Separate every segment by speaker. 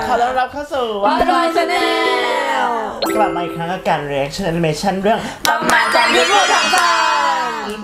Speaker 1: ขอต้อนรับเข้าสู่
Speaker 2: วันดอยชาแนล
Speaker 1: กลับมาอีกครั้งกับการ reaction animation เรื่อง
Speaker 2: ตำนานจันทร์ยุทธภูมิถังซาน
Speaker 1: EP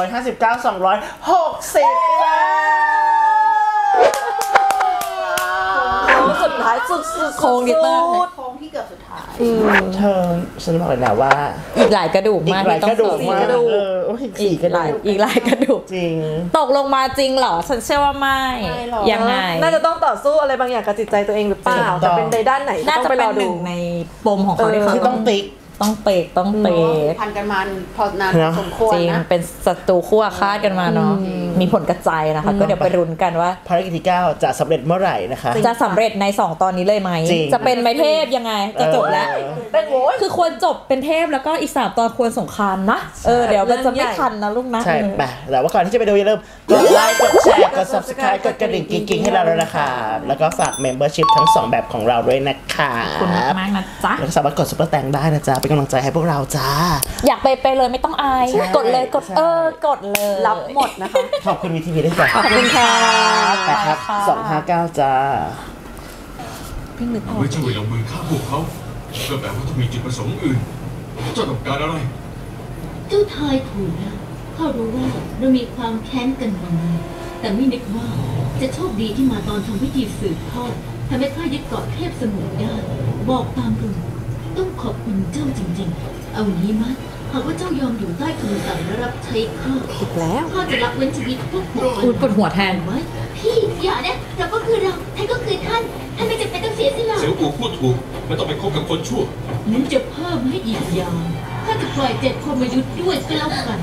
Speaker 1: 259 260
Speaker 2: สุดท้ายสุดโค้งดิเตอร์
Speaker 3: โค้งที่เกือบสุดท้าย
Speaker 1: เธอฉันบอกเลยนะว่า
Speaker 2: อีกหลายกระดูกมาก
Speaker 1: อีกหลายกระดูกมากอีกหลาย
Speaker 2: กระดูก
Speaker 1: จริง
Speaker 2: ตกลงมาจริงเหรอฉันเชื่อว่าไม่ยังไง
Speaker 3: น่าจะต้องต่อสู้อะไรบางอย่างกับจิตใจตัวเองหรือเปล่าจะเป็นในด้านไหน
Speaker 2: น่าจะเป็นหนึ่งในปมของเขาที่เขา
Speaker 1: ต้องติ๊ก
Speaker 2: ต้องเปก
Speaker 3: พันกันมาพอนานสมควรนะ
Speaker 2: จริงเป็นศัตรูคู่อาฆาตกันมาเนาะมีผลกระจายนะคะก็เดี๋ยวไปรุนกันว่า
Speaker 1: ภารกิจที่9จะสำเร็จเมื่อไหร่นะคะ
Speaker 2: จะสำเร็จใน2ตอนนี้เลยไหมจะเป็นไมเทพยังไงจะจบแล้ว
Speaker 3: เป็นโว้ย
Speaker 2: คือควรจบเป็นเทพแล้วก็อีก3ตอนควรสงครามนะเดี๋ยวมันจะไม่ทันนะลูกนะ
Speaker 1: ใช่ไปแต่ว่าก่อนที่จะไปดูอย่าลืมกดไลค์กดแชร์กด subscribe กดกระดิ่งกิ๊งๆให้เราด้วยนะคะแล้วก็ฝาก membership ทั้ง2แบบของเราด้วยนะคะ
Speaker 2: ขอบคุณมากนะจ๊ะ
Speaker 1: แล้วก็สามารถกดซุปเปอร์แตงได้นะจ๊ะเป็นกำลังใจให้พวกเราจ้า
Speaker 2: อยากไปเลยไม่ต้องอายกดเลยกดเลย
Speaker 3: รับหมดนะคะ
Speaker 1: ขอบคุณวีทีวีด้วยจ้ะ
Speaker 2: ขอบคุณค่ะ
Speaker 1: ไปครับ259จ้า
Speaker 4: ไม่ใช่ว่าลงมือฆ่าพวกเขาก็แปลว่าต้องมีจุดประสงค์อื่นเจ้าต้องการอะไร
Speaker 5: เจ้าทายถูกแล้วข้ารู้ว่าเรามีความแค้นกันมาแต่ไม่นึกว่าจะโชคดีที่มาตอนทำพิธีสืบทอดทำให้ข้ายึดเกาะเทพสมุทรได้บอกตามตรงต้องขอบคุณเจ้าจริงๆเอางี้มั้ยหากว่าเจ้ายอมอยู่ใต้คำสั่งและรับใช้ข้า
Speaker 3: อีกแล้ว
Speaker 5: ข้าจะรับเว้นชีวิตพวกคุณ
Speaker 2: ปวดหัวแทน
Speaker 5: ไว้พี่อย่านะเราก็คือเราท่านก็คือท่านไม่จำเป็นต้องเสียสละ
Speaker 4: เสี่ยวอู่พูดถูกไม่ต้องไปคบกับคนชั่ว
Speaker 5: นั้นจะเพิ่มให้อีกอย่างข้าจะปล่อย7 คนมายุทธ์ด้วยก็แล้วกัน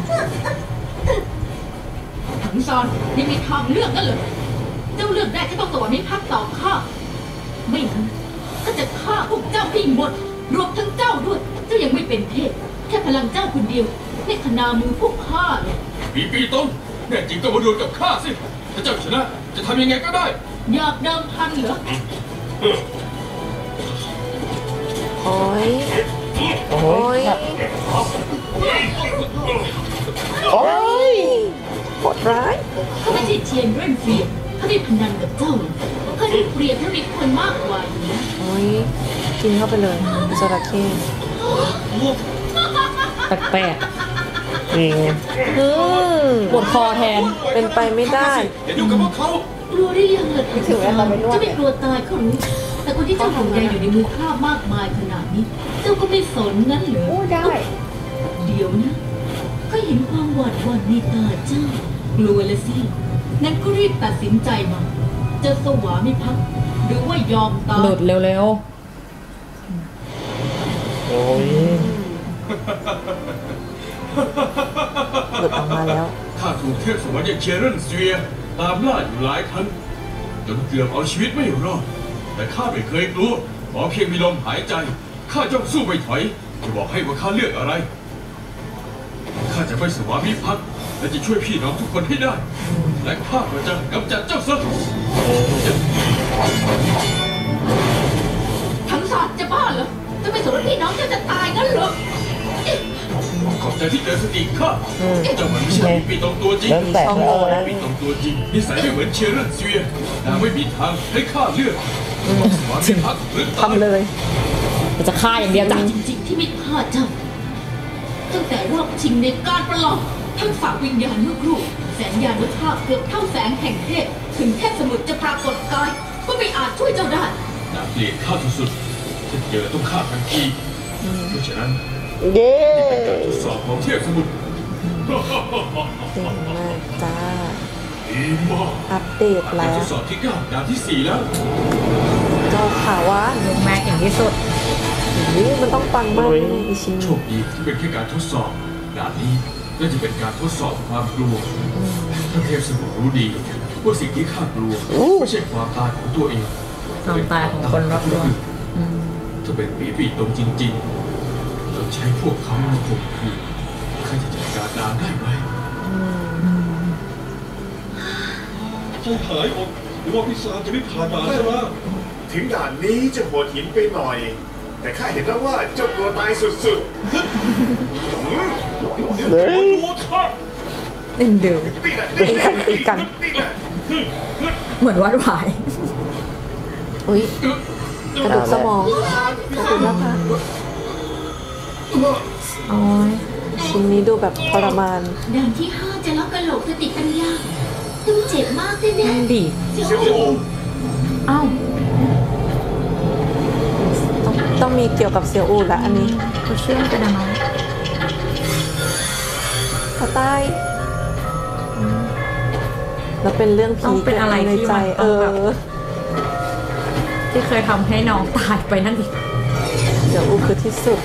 Speaker 5: ถังซอนยังมีทางเลือกนั่นเหรอเจ้าเลือกได้ก็ต้องสวามิภักดิ์ต่อข้าไม่งั้นข้าจะฆ่าพวกเจ้าให้หมดรวมทั้งเจ้าด้วยเจ้ายังไม่เป็นเทพแค่พลังเจ้าคนเดียวไม่ขนามือพวกข้าเลย
Speaker 4: ปีต้นแน่จริงก็มาดวลกับข้าสิถ้าเจ้าชนะจะทำยังไงก็ได้
Speaker 5: อยากเดิมพันเหรอ
Speaker 3: โอ้ยโอ้ยโหดร้าย
Speaker 5: ข้าไม่ใช่เทียนเร่นเฟียข้าได้พนันกับเจ้าข้าได้เปรียบถ้ามีคนมากกว่าอยู่นะ
Speaker 3: โอ้ยกินเข้าไปเลยจระเข้
Speaker 2: แปลก
Speaker 1: จริง
Speaker 2: ปวดคอแทน
Speaker 3: เป็นไปไม่ได้
Speaker 4: อย่ายุ่งกับพวกเขา
Speaker 5: กลัวได้ยังไงถึงเวลาจะไม่กลัวตายเขารู้แต่คนที่เจ้าห่วงใยอยู่ในมือข้ามากมายขนาดนี้เจ้าก็ไม่สนงั้นเหรอ
Speaker 3: ได้
Speaker 5: เดี๋ยวนะก็เห็นความหวาดหวั่นในตาเจ้ากลัวละสิงั้นก็รีบตัดสินใจมาจะสวามิภักดิ์หรือว่ายอมตาย
Speaker 2: หลุดเร็ว
Speaker 1: โอ้ย
Speaker 3: หลุดออกมาแล้ว
Speaker 4: ข้าถูกเทพสวรรค์อย่างเชียร์เรนเซียตามล่าอยู่หลายครั้งจนเกือบเอาชีวิตไม่รอดแต่ข้าไม่เคยกลัวขอเพียงมีลมหายใจข้าจะสู้ไม่ถอยจะบอกให้ว่าข้าเลือกอะไรข้าจะไม่สวามิภักดิ์และจะช่วยพี่น้องทุกคนให้ได้และข้าก็จะกำจัดเจ้าซะ
Speaker 5: ทั้งศาสตร์จะบ้าเหรอจะไม่สนว่าพี่น้องเจ้าจะตายงั้นเหรอ
Speaker 4: ขอบใจที่เตือนสติข้าเจ้ามันไม่ใช่ปีตรงตัวจริงปีตรงตัวจริงนิสัยไม่เหมือนเชียร์เรนเซียนางไม่มีทางให้ข้าเลือกสวามิภักดิ์หรือ
Speaker 3: ทำเลย
Speaker 2: จะฆ่าอย่างเดียวจ้ะ
Speaker 5: จริงๆที่ไม่ฆ่าเจ้าตั้งแต่รอบชิงในการประลองทั้งฝากวิญญาณเมื่อครู่แสงยานุภาพเกือบเท่าแสงแห่งเทพถึงเทพสมุทรจะปรากฏกายก็ไม่อาจช่วยเจ้าได้
Speaker 4: น่าเกลียดข้าสุดๆถ้าเจอต้องฆ่าทันทีเพราะฉะนั้น
Speaker 1: นี่
Speaker 4: เป็นการทดสอบของเทพสมุทร
Speaker 3: เก่งมากจ้า
Speaker 4: ดีมาก
Speaker 3: อัปเดตแล้ว
Speaker 4: ทดสอบที่9ด่านที่4แล้ว
Speaker 3: เจ้าข่าวว่า
Speaker 2: ลงแม็กอย่างที่สุด
Speaker 3: นี่มันต้องปังมากเลยอิชิ
Speaker 4: โชคดีที่เป็นแค่การทดสอบด่านนี้น่าจะเป็นการทดสอบความกลัวถ้าเทพสมุทรรู้ดีว่าสิ่งที่ข้ากลัวไม่ใช่ความตายของตัวเอง
Speaker 2: ความตายของคนรอบตัว
Speaker 4: ถ้าเป็นปีตรงจริงๆเราใช้พวกเขามาข่มขืนข้าจะจัดการนางได้ไหม
Speaker 6: ใจหายอดหรือว่าพิศาจจะไม่ผ่านด่านใช่ไหม
Speaker 7: ถึงด่านนี้จะโหดหินไปหน่อยแต่ข้าเห็นแล้วว่าเจ้ากลัวตายสุด
Speaker 6: ๆเลย
Speaker 3: เล่นดื้อตีกัน
Speaker 2: เหมือนวัดหวาย
Speaker 3: อุ้ยกระดูกสมองกระดูกหน้าผาก
Speaker 2: โอ้ย
Speaker 3: ชิ้นนี้ดูแบบทรมาน
Speaker 5: ด่านที่5จะล็อกกระโหลกสติปัญญาต้องเจ็บมากแน่
Speaker 2: ดี
Speaker 5: ๆเสียว
Speaker 7: เสี่ยวอู
Speaker 2: เอ้า
Speaker 3: ต้องมีเกี่ยวกับเซียวอูและอันนี้
Speaker 2: เขาเชื่อมกันนะน้อง
Speaker 3: กระต่ายแล้วเป็นเรื่องผี
Speaker 2: ต้องเป็นอะไร
Speaker 3: ใน
Speaker 2: ที่
Speaker 3: ใจ
Speaker 2: มันต้องแบบที่เคยทำให้น้องตายไปนั่นอีก
Speaker 3: เซียวอูคือที่สุด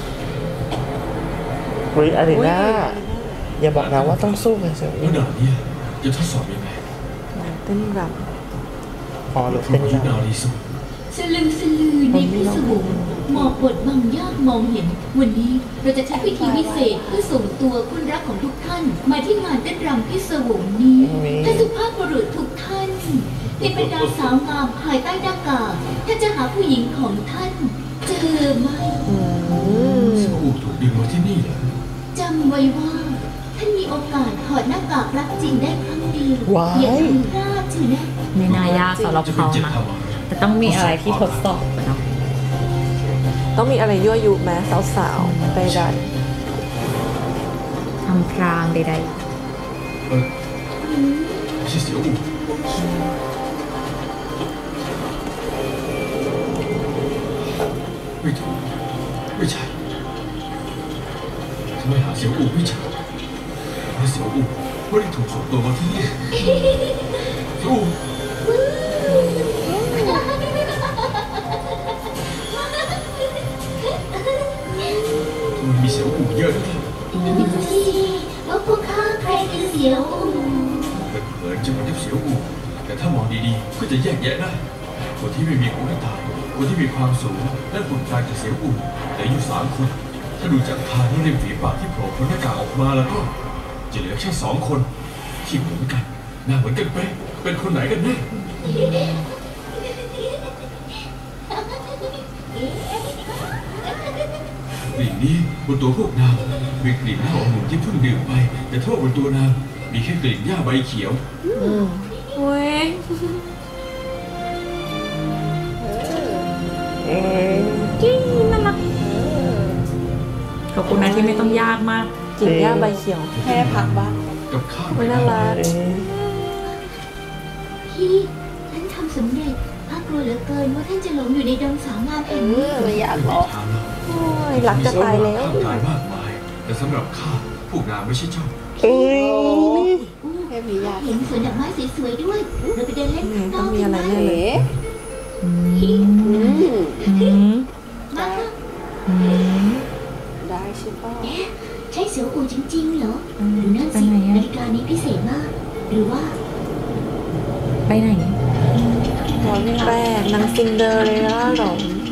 Speaker 1: บริอารีนาอย่าบอกนะว่าต้องสู้กับเสี่ยวอู
Speaker 4: ว่าด่านนี้จะทดสอบยังไง
Speaker 3: เต้นร
Speaker 1: อ๋อหรือ
Speaker 4: พ
Speaker 1: เป็น
Speaker 4: รุ่ง
Speaker 1: แบ
Speaker 4: นี้
Speaker 1: บ
Speaker 4: นาลีสุด
Speaker 5: สลึมสลือในพิศวงหมอกบดบังยากมองเห็น วันนี้เราจะใช้พิธีวิเศษเพื่อส่งตัวคนรักของทุกท่าน มาที่งานเต้นรำพิศวงนี้ท่านสุภาพบุรุษทุกท่านเป็นบรรดาสาวงามภายใต้หน้ากากท่านจะหาผู้หญิงของท่าน เจอไหม
Speaker 4: เสี่ยวอู่ถูกดึงมาที่นี่เหรอ
Speaker 5: จำไว้ว่า ท่านมีโอกาสถอดหน้ากากรักจริงได้ครั้งเดียว
Speaker 1: ว้าย
Speaker 5: อย่าทำพลาดเถอะนะ
Speaker 2: ไม่น่ายากสำหรับ
Speaker 4: จะเป็น
Speaker 2: เขา
Speaker 4: เจ็บ
Speaker 2: นะ
Speaker 4: ทำอะไร
Speaker 2: แต่ต้องมีอะไรที่ทดสอบเนาะ
Speaker 3: ำต้องมีอะไรยั่วยุแม้สาวๆใด
Speaker 2: ทำพรางใด
Speaker 4: ไม่ใช่เสี่ยวอู่ไม่ถูกไม่ใช่ทำไมหาเสี่ยวอู่ไม่เจอเพราะเสี่ยวอู่ไม่ได้ถูกส่งตัวมาที่นี่เสี่ยวอู่ทำไมมีเสี่ยวอู่เยอะด้วย
Speaker 5: ดูสิว่าพวกข้าใครคือเสียวอู่
Speaker 4: เผินๆจะเหมือนกับเสี่ยวอู่แต่ถ้ามองดีๆก็จะแยกแยะได้คนที่ไม่มีหูไม่ตาคนที่มีความสูงและผลการจากเสี่ยวอู่เหลืออยู่3 คน ถ้าดูจากทางและริมฝีปากที่โผล่พ้นหน้ากากออกมาแล้วก็จะเหลือแค่2 คนที่เหมือนกันหน้าเหมือนกันเป๊ะเป็นคนไหนกันแน่กลิ่นนี้บนตัวพวกนางมีกลิ่นเหล้าองุ่นที่เพิ่งดื่มไป แต่ทั่วบนตัวนางมีแค่กลิ่นหญ้าใบเขียว
Speaker 2: ๆเว้ย จี้น่ารักขอบคุณนะที่ไม่ต้องยากมาก
Speaker 3: ๆกิ่งหญ้าใบเขียวแค่พักบ้าง
Speaker 4: กับข้าว
Speaker 3: ไม่น่ารัก
Speaker 5: พี่ท่านทำสำเร็จข้ากลัวเหลือเกินว่าท่านจะหลงอยู่ในดงสาวงามแห่งนี้
Speaker 3: ไม่อยาก
Speaker 4: ไม่
Speaker 3: บอก
Speaker 4: ทางหรอก
Speaker 3: โอ้ยรักจะตายแล้ว
Speaker 4: ข้างกายมากมาย แต่สำหรับข้าพวกนางไม่ใช่เจ้า
Speaker 1: เอ้ย
Speaker 5: เห็นสวนดอกไม้สวยๆด้วย เราไปเดินเล่นข้างน
Speaker 3: ต้อ
Speaker 5: อง ก
Speaker 3: มีอะไร
Speaker 5: กัน
Speaker 3: แน่เลย
Speaker 2: อืม
Speaker 5: มาค่ะ
Speaker 3: ได้ใช่ป่ะ
Speaker 5: ใช่เสียวอู่จริงๆเหรอหรือนั่น
Speaker 2: ไป
Speaker 5: สิ
Speaker 2: ไหน
Speaker 5: นา
Speaker 2: อะ
Speaker 5: ฬิกานี้พิเศษมาก หรือว่า
Speaker 2: ไปไหน
Speaker 3: ร้อนแรกนางซินเดอเรลล่าหรอ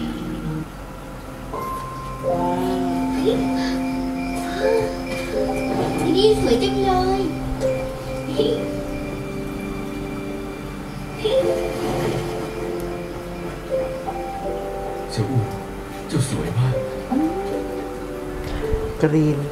Speaker 5: ที่นี่สวยจังเลย
Speaker 4: เสี่ยวอู่เจ้าสวยมาก
Speaker 1: กรีน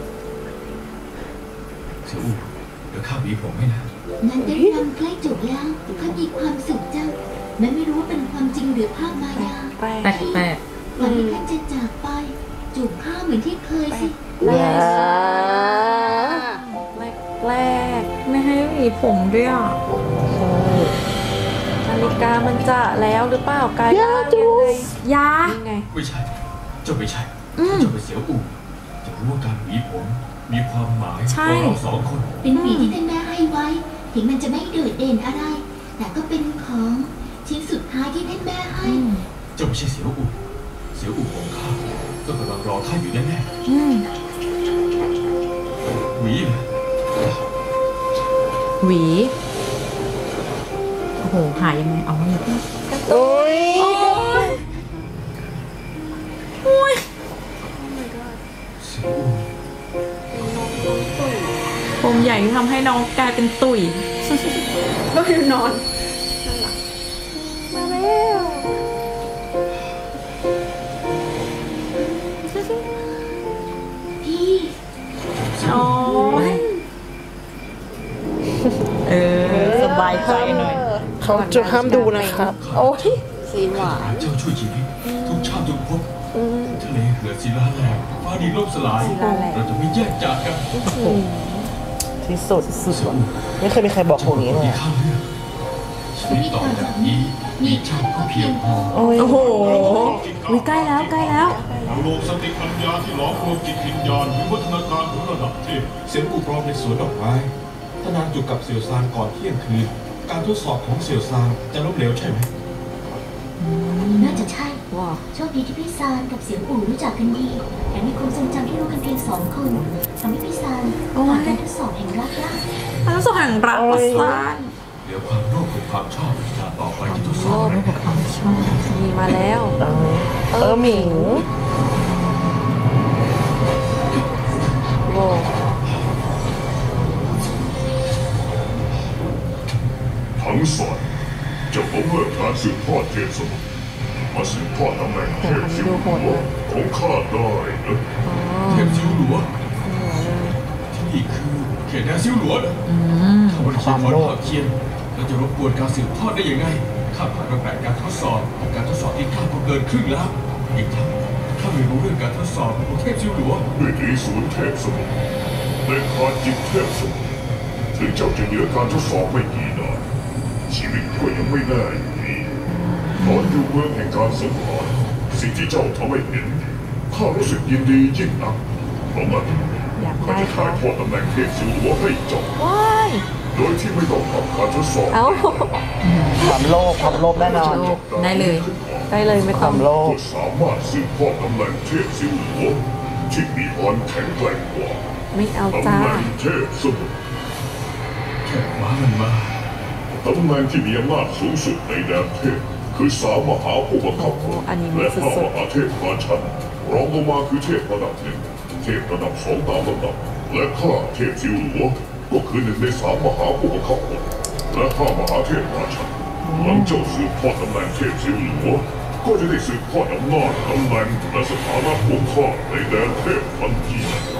Speaker 4: เสี่ยวอู่เดี๋ยวข้าหวีผมให้นะ
Speaker 5: งานเต้นรำใกล้จบแล้วข้ามีความสุขจังแม้ไม่รู้ว่าเป็นความจริงหรือภาพมายา
Speaker 3: แป้ง
Speaker 2: แปลก
Speaker 5: ก่อนที่ท่านจะจากไป จูบข้าเหมือนที่เคยสิ
Speaker 1: ว้า
Speaker 3: แรก
Speaker 2: ๆไม่ให้หวีผมด้วยอ่ะ
Speaker 3: นาฬิกามันจะแล้วหรือเปล่ากายร่างยังไง
Speaker 2: ยา
Speaker 3: ยังไง
Speaker 4: ไม่ใช่ เจ้าไม่ใช่ เจ้าเป็นเสี่ยวอู่จะรู้ว่าการหวีผมมีความหมาย
Speaker 2: ใช่
Speaker 4: ของเรา2 คน
Speaker 5: เป็นหวีที่ท่านแม่ให้ไว้ ถึงมันจะไม่โดดเด่นอะไร แต่ก็เป็นของชิ้นสุดท้ายที่ท่านแม่ให้
Speaker 4: เจ้าไม่ใช่เสี่ยวอู่เสี่ยวอู่ของข้าก็กำลังรอข้าอยู่แน่
Speaker 2: อืม
Speaker 4: ๆหวีนะ
Speaker 2: หวี โอ้โห หายยังไง เอาไม่ได้
Speaker 1: โอ้ย
Speaker 4: เสี่ยวอู่
Speaker 2: ผมใหญ่ที่ทำให้น้องกลายเป็นตุ๋ย
Speaker 3: ก็คือนอนมาแล้ว
Speaker 5: พี่
Speaker 2: โอ้ยสบายใจหน่อย
Speaker 1: เขาจะห้ามดูนะครับ
Speaker 3: โอ้ยซีนหวาน
Speaker 4: เจ้าช่วยชีวิตทุกชาติทุกภพทะเลเหือดศิลาแหลกฟ้าดินล่มสลาย เราจะไม่แยกจากกัน
Speaker 1: ที่สุดไม่เคยมีใครบอกพวกนี้เลย
Speaker 4: ที่
Speaker 1: อะ
Speaker 4: ข้าเลือกชีวิตต่อจากนี้มีเจ้าก็เพียงพอ
Speaker 1: โอ้ย
Speaker 2: โอ้โหวิใกล้แล้วใกล้แล้ว
Speaker 6: โลกสติปัญญาที่หลอมรวมจิตวิญญาณวิวัฒนาการของระดับเทพ
Speaker 8: เสียงอู่พร้อมในสวนดอกไม้ถ้านางอยู่กับเสี่ยวซานก่อนเที่ยงคืน การทดสอบของเสี่ยวซานจะล้มเหลวใช่ไหม
Speaker 5: น่าจะใช่
Speaker 2: ว้าว
Speaker 5: โชคดีที่พี่ซานกับเสียงอู่รู้จักกันดีแต่มีความทรงจำที่รู้กันเพียง2 คนทำให้พี่ซานผ่านการทดสอบแห่งรักได้
Speaker 2: อันนั้นสหังรักประสาน
Speaker 4: เหลือความโลภกับความชอบการต่อไปที่ทดส
Speaker 2: โล
Speaker 4: อบ
Speaker 2: ภไม่กับความชอบมีมาแล้ว
Speaker 1: หมิง
Speaker 2: โว้
Speaker 7: ทั้งสองจะผมเลิกการสืบทอดเทพสมุทรมาสืบทอดตำแหน่งเทพสิวหัวของข้าได้นะ
Speaker 4: เทพซิวหลัวที่นี่คือเขตแดนซิวหลัวนะถ้าวันเขียนพรภาคเทียนเราจะรบกวนการสืบทอดได้ยังไงข้าผ่านมา8 การทดสอบการทดสอบที่ข้าก็เกินครึ่งแล้วอีกทั้งข้าไม่รู้เรื่องการทดสอบของเทพซิวหลัว
Speaker 7: ด้วยตรีศูนย์เทพสมุทรในคาจิตเทพสมุทรถึงเจ้าจะเหนือการทดสอบไม่กี่นานชีวิตก็ยังไม่แน่อยู่ดีตอนอยู่เมืองแห่งการสังหารสิ่งที่เจ้าทำให้เห็นข้ารู้สึกยินดียิ่งนักเพราะงั้น
Speaker 2: อยาก
Speaker 7: ข้า
Speaker 2: ได้
Speaker 7: จะ
Speaker 2: เขา
Speaker 7: ถ่ายทอดตำแหน่งเทพสิวหัวให้เจ้า
Speaker 2: ว้าย
Speaker 7: โดยที่ไม่ต้องทำการทดสอบ
Speaker 2: เอ้า
Speaker 1: ความโลภแน่นอน
Speaker 2: โลภได้เลยได้เลยไม่
Speaker 1: ค
Speaker 2: ต้อ
Speaker 1: วาง มโลภ
Speaker 7: ก็สามารถสืบทอดตำแหน่งเทพสิวหัวที่มีอ่อนแข็งแกร่งกว่า
Speaker 2: ไม่เอา
Speaker 7: ตำ
Speaker 2: จ้า
Speaker 7: แหน่งเทพสมุทร
Speaker 4: แค่คว้ามันมา
Speaker 7: ตำแหน่งที่มีอำนาจสูงสุดในแดนเทพคือ3 มหาผู้บังคับ
Speaker 2: โอ้อันนี้มี
Speaker 7: และ
Speaker 2: สุ
Speaker 7: 5
Speaker 2: ด
Speaker 7: มหาเทพราชันรองลงมาคือเทพระดับ1เทพระดับ2ตามลำดับและข้าเทพสิวหัวก็คือ1 ใน 3 มหาผู้บังคับและ5 มหาเทพราชันหลังเจ้าสืบทอดตำแหน่งเทพสิวหัวก็จะได้สืบทอดอำนาจตำแหน่งและสถานะของข้าในแดนเทพทันที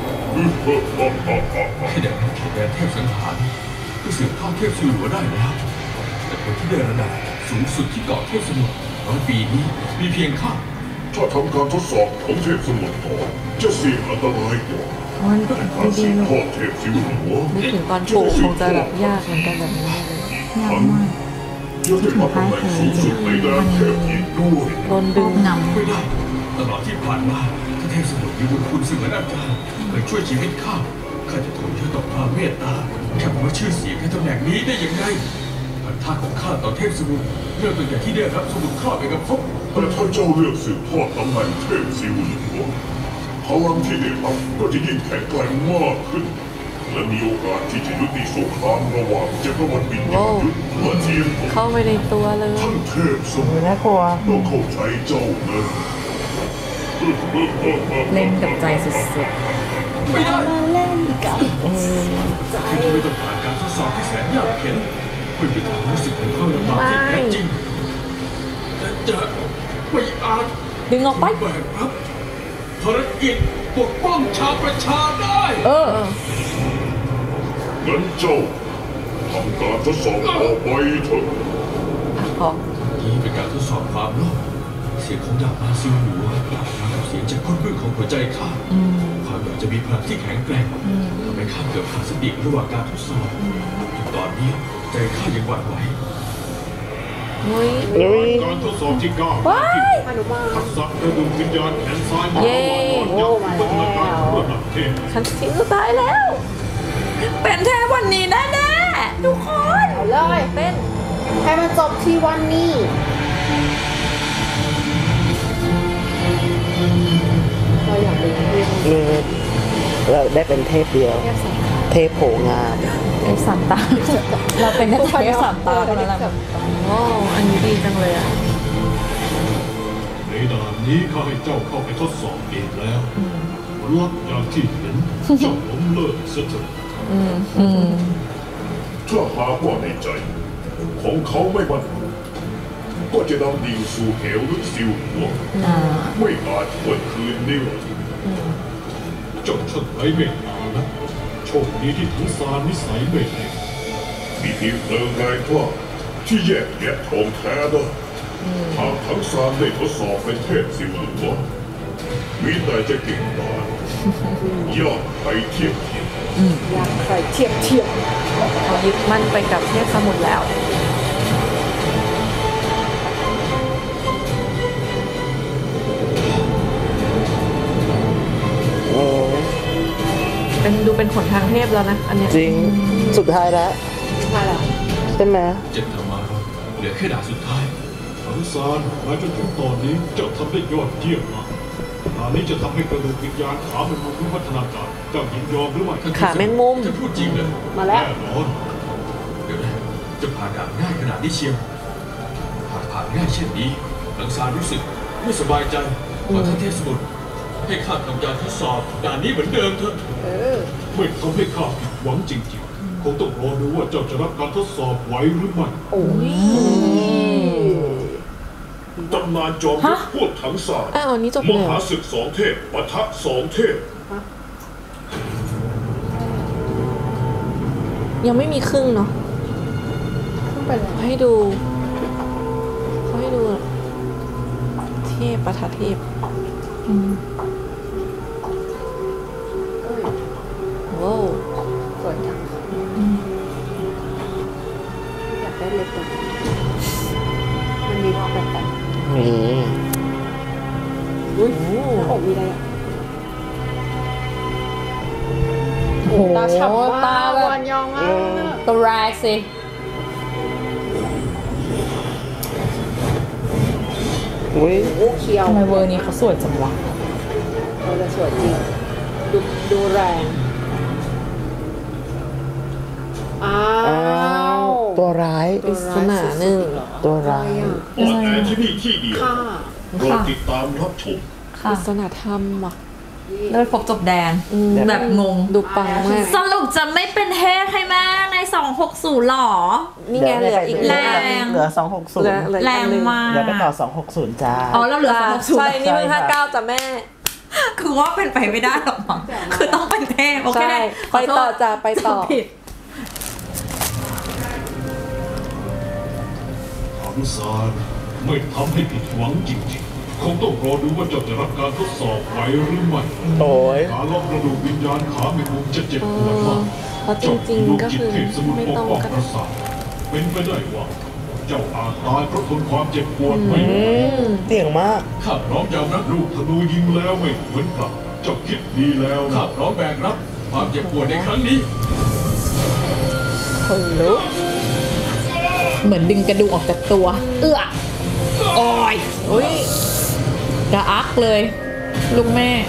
Speaker 4: แค่เด็กเขตแดนเทพสังหารก็สืบทอดเทพซิวหลัวได้แล้วแต่คนที่ได้ระดับสูงสุดที่เกาะเทพสมุทร100 ปีนี้มีเพียงข้า
Speaker 7: ถ้าทำการทดสอบของเทพสมุทรต่อจะเสี่ยงอันตรายกว่า
Speaker 2: มัน
Speaker 7: แต่การ
Speaker 2: ดี
Speaker 7: สืบ
Speaker 2: ๆ
Speaker 7: ทอดเทพสิวหัว
Speaker 2: นึกถึงตอนปลูกคงจะแบบยากเหมือนกันแบบนี้เลย
Speaker 7: ยากมากยังได้รับตำแหน่งสูงสุดในแดนเทพอีกด้วย
Speaker 2: โดนดึง
Speaker 4: ไม่ได้ตลอดที่ผ่านมาถ้าเทพสมุทรมีบุญคุณเสมือนอาจารย์เคยช่วยชีวิตข้าข้าจะทนเชื่อต่อความเมตตาแค่เพราะชื่อเสียงในตำแหน่งนี้ได้ยังไงพันธะของข้าต่อเทพสมุทรเริ่มตั้งแต่ที่ได้รับสมุทรครอบเอกภพ
Speaker 7: แต่ถ้าเจ้าเลือกสืบทอดตำแหน่งเทพสิวหัวพลังที่ได้รับก็จะยิ่งแข็งแกร่งมากขึ้น และมีโอกาสที่จะยุติสงครามระหว่างจักรวรรดิวิญญาณยุทธและเทียน
Speaker 2: เข้าไปในตัวเลย
Speaker 7: ทั้งเทพสมุทร
Speaker 1: น่ากลัว
Speaker 7: ต้องเข้าใจเจ้านะ
Speaker 2: เล่นกับใจสุด
Speaker 4: ไม่ได้คือที่ไม่ต้องผ่านการทดสอบที่แสนยากเข็ญไม่มีทางรู้สึกถึงความลำบากที่แท้จริงแต่จะไม่อาจ
Speaker 2: ๆดึงออกไป
Speaker 4: แบกรับภารกิจปกป้องชาวประชาได้
Speaker 7: งั้นเจ้าทำการทดสอบต่อไปเถอะ
Speaker 2: พอ
Speaker 4: นี่เป็นการทดสอบความโลภเสียงของดาบมาซิลหัวมากับเสียงจากก้นบึ้งของหัวใจข้าความอยากจะมีพลังที่แข็งแกร่งทำให้ข้าเกือบขาดสติระหว่างการทดสอบจนตอนนี้ใจข้ายังหวั่นไหว
Speaker 2: นุ้ย
Speaker 6: การทดสอบที่9
Speaker 3: อนุบาล
Speaker 6: ทักษะกระดุมวิญญาณแขนซ้ายมหาวานอนยักษ์วิวัฒนาการของระดับเทพ
Speaker 2: ฉันทิ้งสุดท้ายแล้ว เป็นแทนวันนี้แน่ๆทุกคน
Speaker 3: เอาเลย
Speaker 2: เป็น
Speaker 3: ให้มันจบที่วันนี้เราอยากเป็นเพื่อน
Speaker 1: เราได้เป็นเทพเดียว เทพโผงาน
Speaker 2: เทพสามตา เราเป็นแค่เทพสามตาเท่านั้นแหละโอ้อันนี้ดีจังเลยอ่ะ
Speaker 6: ในด่านนี้ข้าให้เจ้าเข้าไปทดสอบเองแล้วผลลัพธ์อย่างที่เห็นเจ้าล้มเลิกเสียเถอะ
Speaker 7: ถ้าหากว่าในใจ ของเขาไม่มั่นคงก็จะนำดิ่งสู่เหวลึกซิวหัวไม่อาจหวนคืนได้หรอก
Speaker 6: เจ้าช่างไร้เมตตานะโชคดีที่ถึงสารนิสัยไม่ดี
Speaker 7: มีเพียงเพลิงแรงกล้าที่แยกแยะทองแท้ได้หากทั้งสามได้ทดสอบเป็นเทพสิวหลัวมีแต่จะเก่งกาจยอดไปเทียบเทียม
Speaker 3: อยากใส่เทียบ
Speaker 2: เขายึดมั่นไปกับเทพสมุทรแล้ว
Speaker 1: โอ้
Speaker 2: ดูเป็นขนทางเทพแล้วนะ อันเนี้ย
Speaker 1: จริงสุดท้ายแล้ว
Speaker 3: ใช่แล้ว
Speaker 1: ใช่ไหม
Speaker 4: เจ็บทำมาเหลือแค่ดาบสุดท้าย
Speaker 6: ถังซานมาจนถึงตอนนี้เจ้าทำได้ยอดเยี่ยมมากงานนี้จะทำให้กระดูกวิญญาณขาเป็นมุมวิวัฒนาการเจ้ายินยอมหรือไม่
Speaker 2: ขาแมงมุม
Speaker 4: จะพูดจริงเลย
Speaker 3: มาแล้ว
Speaker 6: แน่นอน
Speaker 4: เดี๋ยวนะจะผ่านด่านง่ายขนาดนี้เชียวหากผ่านง่ายเช่นนี้หลังซานรู้สึกไม่สบายใจขอท่านเทพสมุทรให้ข้าทำการทดสอบด่านนี้เหมือนเดิมเถอะ
Speaker 6: ไม่ทำให้ข้าผิดหวังจริงๆคงต้องรอดูว่าเจ้าจะรับการทดสอบไหวหรือไม่
Speaker 7: ตำนานจอมยุทธพูดถังสาร
Speaker 2: อ้าวอันนี้จบ
Speaker 7: ม
Speaker 2: เลย
Speaker 7: หาศึกสองเทพปะทะสองเทพ
Speaker 2: ยังไม่มีครึ่งเนาะ
Speaker 3: ต้องไปเลย
Speaker 2: เขาให้ดูเทพปะทะเทพ
Speaker 3: เอ้ย
Speaker 2: ว้าว
Speaker 3: สวยจังอยากได้เล็บตัวนี้มันมีความแปลก
Speaker 1: นี่
Speaker 3: ๆอุ้ยหน้าอกมีอะไรอ่ะ
Speaker 2: โอ้โห
Speaker 3: ตาฉ่ำมาก
Speaker 2: ตาแบบ
Speaker 3: วันยองมาก
Speaker 2: ตัวแรกสิ
Speaker 1: อุ้ย
Speaker 3: โอ้เคียว
Speaker 2: ทำไมเวอร์นี้เขาสวยจังวะ
Speaker 3: แต่สวยจริงดูแรงอ้าว
Speaker 1: ตัวร้าย
Speaker 2: ปริศนาหนึ่ง
Speaker 1: ตัวร้าย
Speaker 7: ออนแอร์ที่นี่ที่เดียว
Speaker 3: ค่ะ
Speaker 7: โปรดติดตามรับชม
Speaker 2: ปริศนาธรรมอ่ะแล้วไปพบจบแดน แบบงง
Speaker 3: ดูปังมาก
Speaker 2: สรุปจะไม่เป็นเทพให้แม่ใน 260หรอ
Speaker 3: นี่ไงเหลืออีก
Speaker 2: แรง
Speaker 1: เหลือ260
Speaker 2: แรงมาก
Speaker 1: เดี๋ยวไปต่อ260จ้า
Speaker 2: อ๋อเราเหลือ 260
Speaker 3: ใช่นี่มัน
Speaker 1: ใช่ค่ะ
Speaker 3: 59จ้ะแม่
Speaker 2: คือว่าเป็นไปไม่ได้หรอกมั้งคือต้องเป็นเทพโอเค
Speaker 3: ใช่ไปต่อจ้ะไปต่อ
Speaker 2: ผิด
Speaker 6: ถังซานไม่ทำให้ผิดหวังจริงๆคงต้องรอดูว่าเจ้าจะรับการทดสอบไหวหรือไม่
Speaker 1: โอ้ย
Speaker 6: การล็อกกระดูกวิญญาณขาแมงมุมจะเจ็บปวดมาก
Speaker 3: เพราะจริงๆก็คือไม่ต้อง
Speaker 6: ปก
Speaker 3: กัน
Speaker 6: ประสาทเป็นไปได้ว่า เจ้าอาจตายเพราะทนความเจ็บปวดไม่ไหว
Speaker 1: เสี่ยงมาก
Speaker 4: ข้าพร้อมยอมรับ
Speaker 6: ลูกธนูยิงแล้วไม่หวนกลับ เจ้าคิดดีแล้ว
Speaker 4: ข้า
Speaker 6: นะ
Speaker 4: พร้อมแบกรับความเจ็บปวดในครั้งนี้
Speaker 2: คนลุกเหมือนดึงกระดูกออกจากตัว โอ้ยอุ้ยกระอักเลย ลูกแม่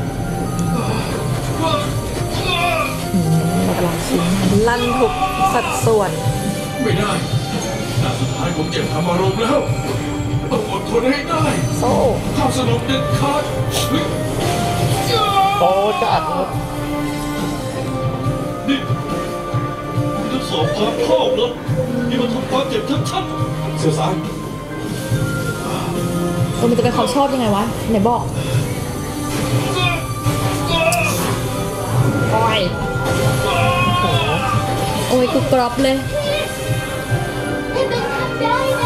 Speaker 2: ลั่นทุกสัดส่วน
Speaker 4: ไม่ได้ด่านสุดท้ายผมเจ็บทำอารมณ์แล้วต้องอดทนให้ได้
Speaker 2: โซ่
Speaker 4: ข้ามสนุกเด็ดขาดเฮ้ย
Speaker 1: โอ้จะอัด
Speaker 6: นี่ทดสอบความชอบเหรอนี่มันทำความเจ็บชัดๆเสียสาย
Speaker 2: มันจะเป็นความชอบยังไงวะไหนบอก โอ้ยโอ้ยกูกรอบเลย
Speaker 5: ไม่ต้องทำได้นะ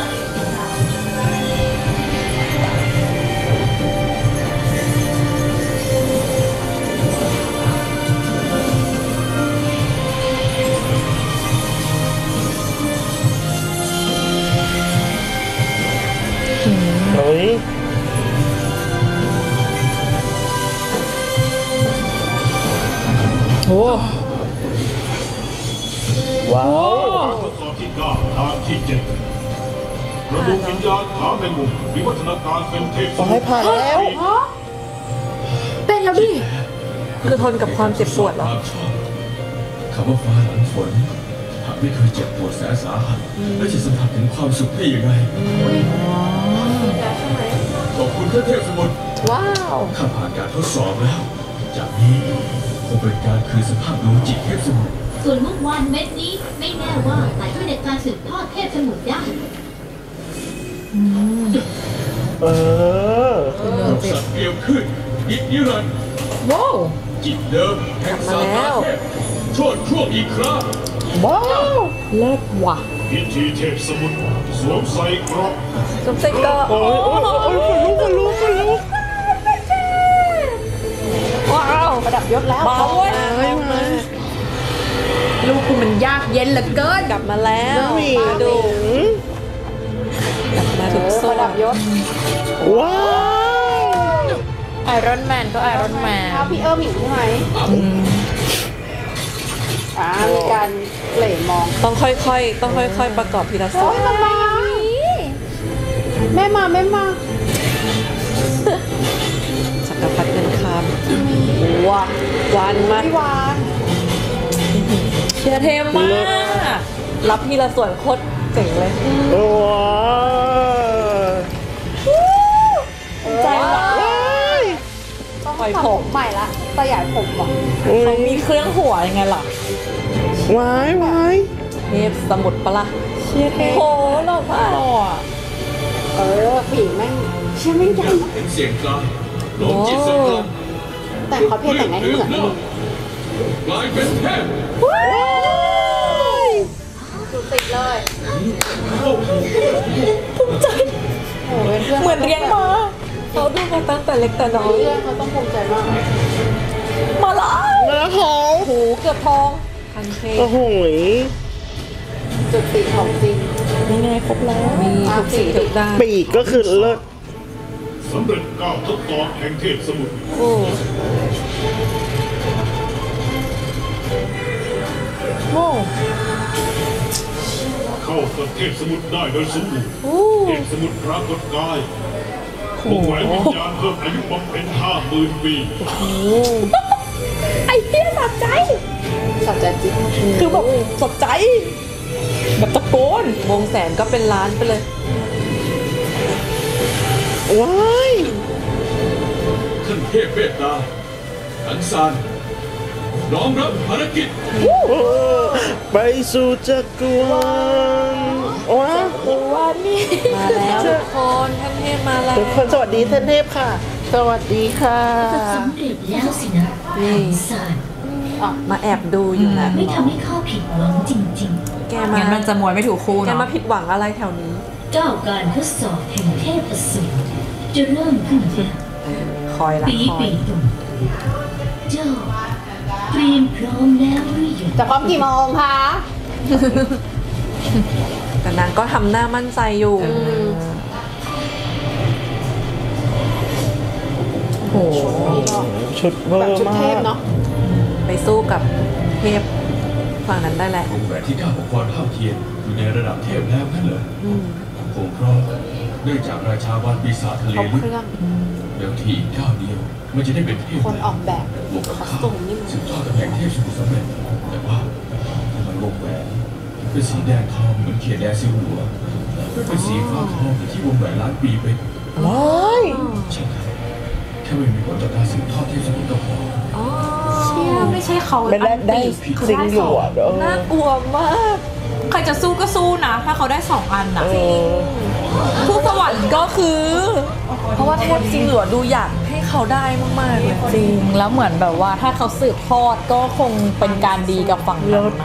Speaker 1: โอ้ยโอ้ว้าว
Speaker 6: ทดสอบที่9ทางที่7กระดูกวิญญาณขาแมงมุมวิวัฒนาการเป็นเทพ
Speaker 1: ขอให้ผ่านแล้ว
Speaker 2: เป็นแล้วดิ
Speaker 3: คือทนกับความเจ็บปวดเหรอ
Speaker 4: ความชอบคำว่าฟ้าหลังฝนหากไม่เคยเจ็บปวดแสนสาหัสแล้วจะสัมผัสถึงความสุขได้ยังไงขอบคุณพระเทพสมุทร
Speaker 3: ว้าว
Speaker 4: ข้าผ่านการทดสอบแล้ว จากนี้คงเป็นการคืนสภาพดวงจิตเทพสมุทร
Speaker 5: ส่วนเมื่อวานเม็ดนี้ไม่แน่ว่าอาจช่วยในการสืบทอดเทพสมุทรได้
Speaker 1: เออ
Speaker 4: รบสัตว์เกลียวขึ้นอิทนิรันดร์
Speaker 2: ว้าว
Speaker 4: จิตเดิมแห่งสา
Speaker 3: กลับมาแล้
Speaker 4: มาว เทพโชดช่วงอีกครั้ง
Speaker 1: ว้าว
Speaker 2: เลิศว่ะ
Speaker 4: ข
Speaker 6: พิธีเทพสมุทรสวมใส่เกราะ
Speaker 2: สมเสร็จก็
Speaker 1: โอ้ยคนลุก
Speaker 2: ว้าวประดับยศแล้วมาเว้ยลูกคุณมันยากเย็นเหลือเกินกลับมาแล้วมาดูกลับมาทุกโซ่ประดับยศ
Speaker 1: ว้าว
Speaker 2: ไอรอนแมนก็ไอรอนแมน
Speaker 3: เอาพี่หมิงใช่ไหมมีการเหล่มอง
Speaker 2: ต้องค่อยๆประกอบทีละส่วน
Speaker 3: ทำไมแม่มา
Speaker 2: จักรพรรดิเงินคำว้าวานมาก
Speaker 3: พี่วาน
Speaker 2: เชียร์เทมมากรับทีละส่วนโคตรเจ๋งเลย
Speaker 1: ว้าว
Speaker 2: ใจร้าย
Speaker 3: ต้อง
Speaker 2: ปล่อย
Speaker 3: ทำ
Speaker 2: ผ
Speaker 3: ผม มใหม่ละสยายผมว่ะ
Speaker 2: เขามีเครื่องหัวยังไงล่ะ
Speaker 1: ว้าย
Speaker 2: เทพสมุดปะล่ะเชียร์เทมโหหล่อมากหล่ออ่ะ
Speaker 3: ผีแม่งเชื่อแม่งใหญ่
Speaker 4: เห็นเสียงกลางโลมจิตสกลม
Speaker 3: แต่เขาเพียงแต่งให้เหมือน
Speaker 4: กลายเป็นเทพ
Speaker 3: สุดติดเลย
Speaker 2: ภูมิใจ
Speaker 3: โอ้เป็นเพื่อน
Speaker 2: เหมือนเลี้ยงมาเขาดูมาตั้งแต่เล็กแต่น้อย
Speaker 3: เพื่อนเขาต้องภูมิใจมาก
Speaker 2: มาแล้ว
Speaker 1: แล้วหอม
Speaker 2: หูเกือบทองทันเท
Speaker 1: โอ้โห
Speaker 3: จุดติดของจริง
Speaker 2: นี่ไงครบแล้วมีทุกสิ่งทุกด้าน
Speaker 1: ปีกก็คือเลิศ
Speaker 6: สำเร็จก้าวทดสอบแห่งเทพสมุทร
Speaker 2: โอ้โห
Speaker 6: เข้ากับเทพสมุทรได้โดยสมบูรณ์
Speaker 2: โอ้
Speaker 6: เทพสมุทรปรากฏกายวงแหวนวิญญาณเพิ่มอายุบำเพ็ญ50,000 ปี
Speaker 2: ไอ้เหี้ยสะใจ
Speaker 3: สัจจจริง
Speaker 2: คือแบบสดใจ แบบตะโกนวงแสนก็เป็นล้านไปเลย
Speaker 1: ว้าย
Speaker 4: ท่านเทพเมตตาอันซานน้อมรับภารกิจ
Speaker 1: ไปสู่จักรวาลว้าว
Speaker 2: วันนี้มาแล้วทุกคนท่านเทพมาแล้ว
Speaker 1: ทุกคนสวัสดีท่านเทพค่ะ สวัสดีค่ะ
Speaker 5: สำเร็จแล้วสินะอันซาน
Speaker 2: มาแอบดูอยู่นะ
Speaker 5: ไม่ทำให้ข้าผิดหวังจริง
Speaker 2: แกมางั้นมันจะมวยไม่ถูกคู่เนาะแกมาผิดหวังอะไรแถวนี้
Speaker 5: ๆก้าวการทดสอบแห่งเทพอสูรจะเริ่มขึ้นแล้ว
Speaker 2: คอยละ
Speaker 5: ปี
Speaker 2: คอย
Speaker 5: ปีตุ่มเจ้าเตรียมพร้อมแล้วหรือยัง
Speaker 3: จะพร้อมกี่โมงคะ
Speaker 2: แต่นางก็ทำหน้ามั่นใจอยู่โอ้โห
Speaker 1: ชุดเวอ
Speaker 3: แบบ
Speaker 1: ร์
Speaker 3: ชุด
Speaker 1: มา
Speaker 3: เทพ
Speaker 1: ก
Speaker 3: เนาะ
Speaker 2: ไปสู้กับเทพฝั่งนั้นได้แหละ
Speaker 4: วงแหวนที่ก้าวของความเท่าเทียมอยู่ในระดับเทพแล้วนั่นเหรอคงเพราะเนื่องจากราชาวานปีศาจทะเล
Speaker 3: ครบ
Speaker 4: ลึ
Speaker 3: เค
Speaker 4: ก
Speaker 3: รื่อง
Speaker 4: เดี๋ยวทีอีกก้าวเดียวมันจะได้เป็นเทพ
Speaker 3: คนออกแบบ
Speaker 4: บวกกับ
Speaker 3: คอส
Speaker 4: ข้า
Speaker 3: ตูมนี่มัน
Speaker 4: สืบทอดตำแหน่งเทพสมุทรสำเร็จแต่ว่าทำไมวงแหวนเป็นสีแดงทองเหมือนเขียนแดงซิวหัวเป็นสีฟ้าทองอย่างที่วงแหวนล้านปีเป็น
Speaker 1: ว้าย
Speaker 4: ใช่ครับแค่ไม่มีผลต่อการสืบทอดเทพสมุทรก็พอ
Speaker 2: เชี่ยไม่ใช่เขา
Speaker 1: ไม่ได้ได้ซิงอยู่อ่ะ
Speaker 2: น่ากลัวมาก
Speaker 9: ใครจะสู้ก็สู้นะ ถ้าเขาได้2 อันนะ
Speaker 2: ผู้สวรรค์ก็คือ เพราะว่าเทพจริงหลวดูอยากให้เขาได้มากๆเลย
Speaker 9: จริง แล้วเหมือนแบบว่าถ้าเขาสืบทอดก็คงเป็นการดีกับฝั่งนั้นนะ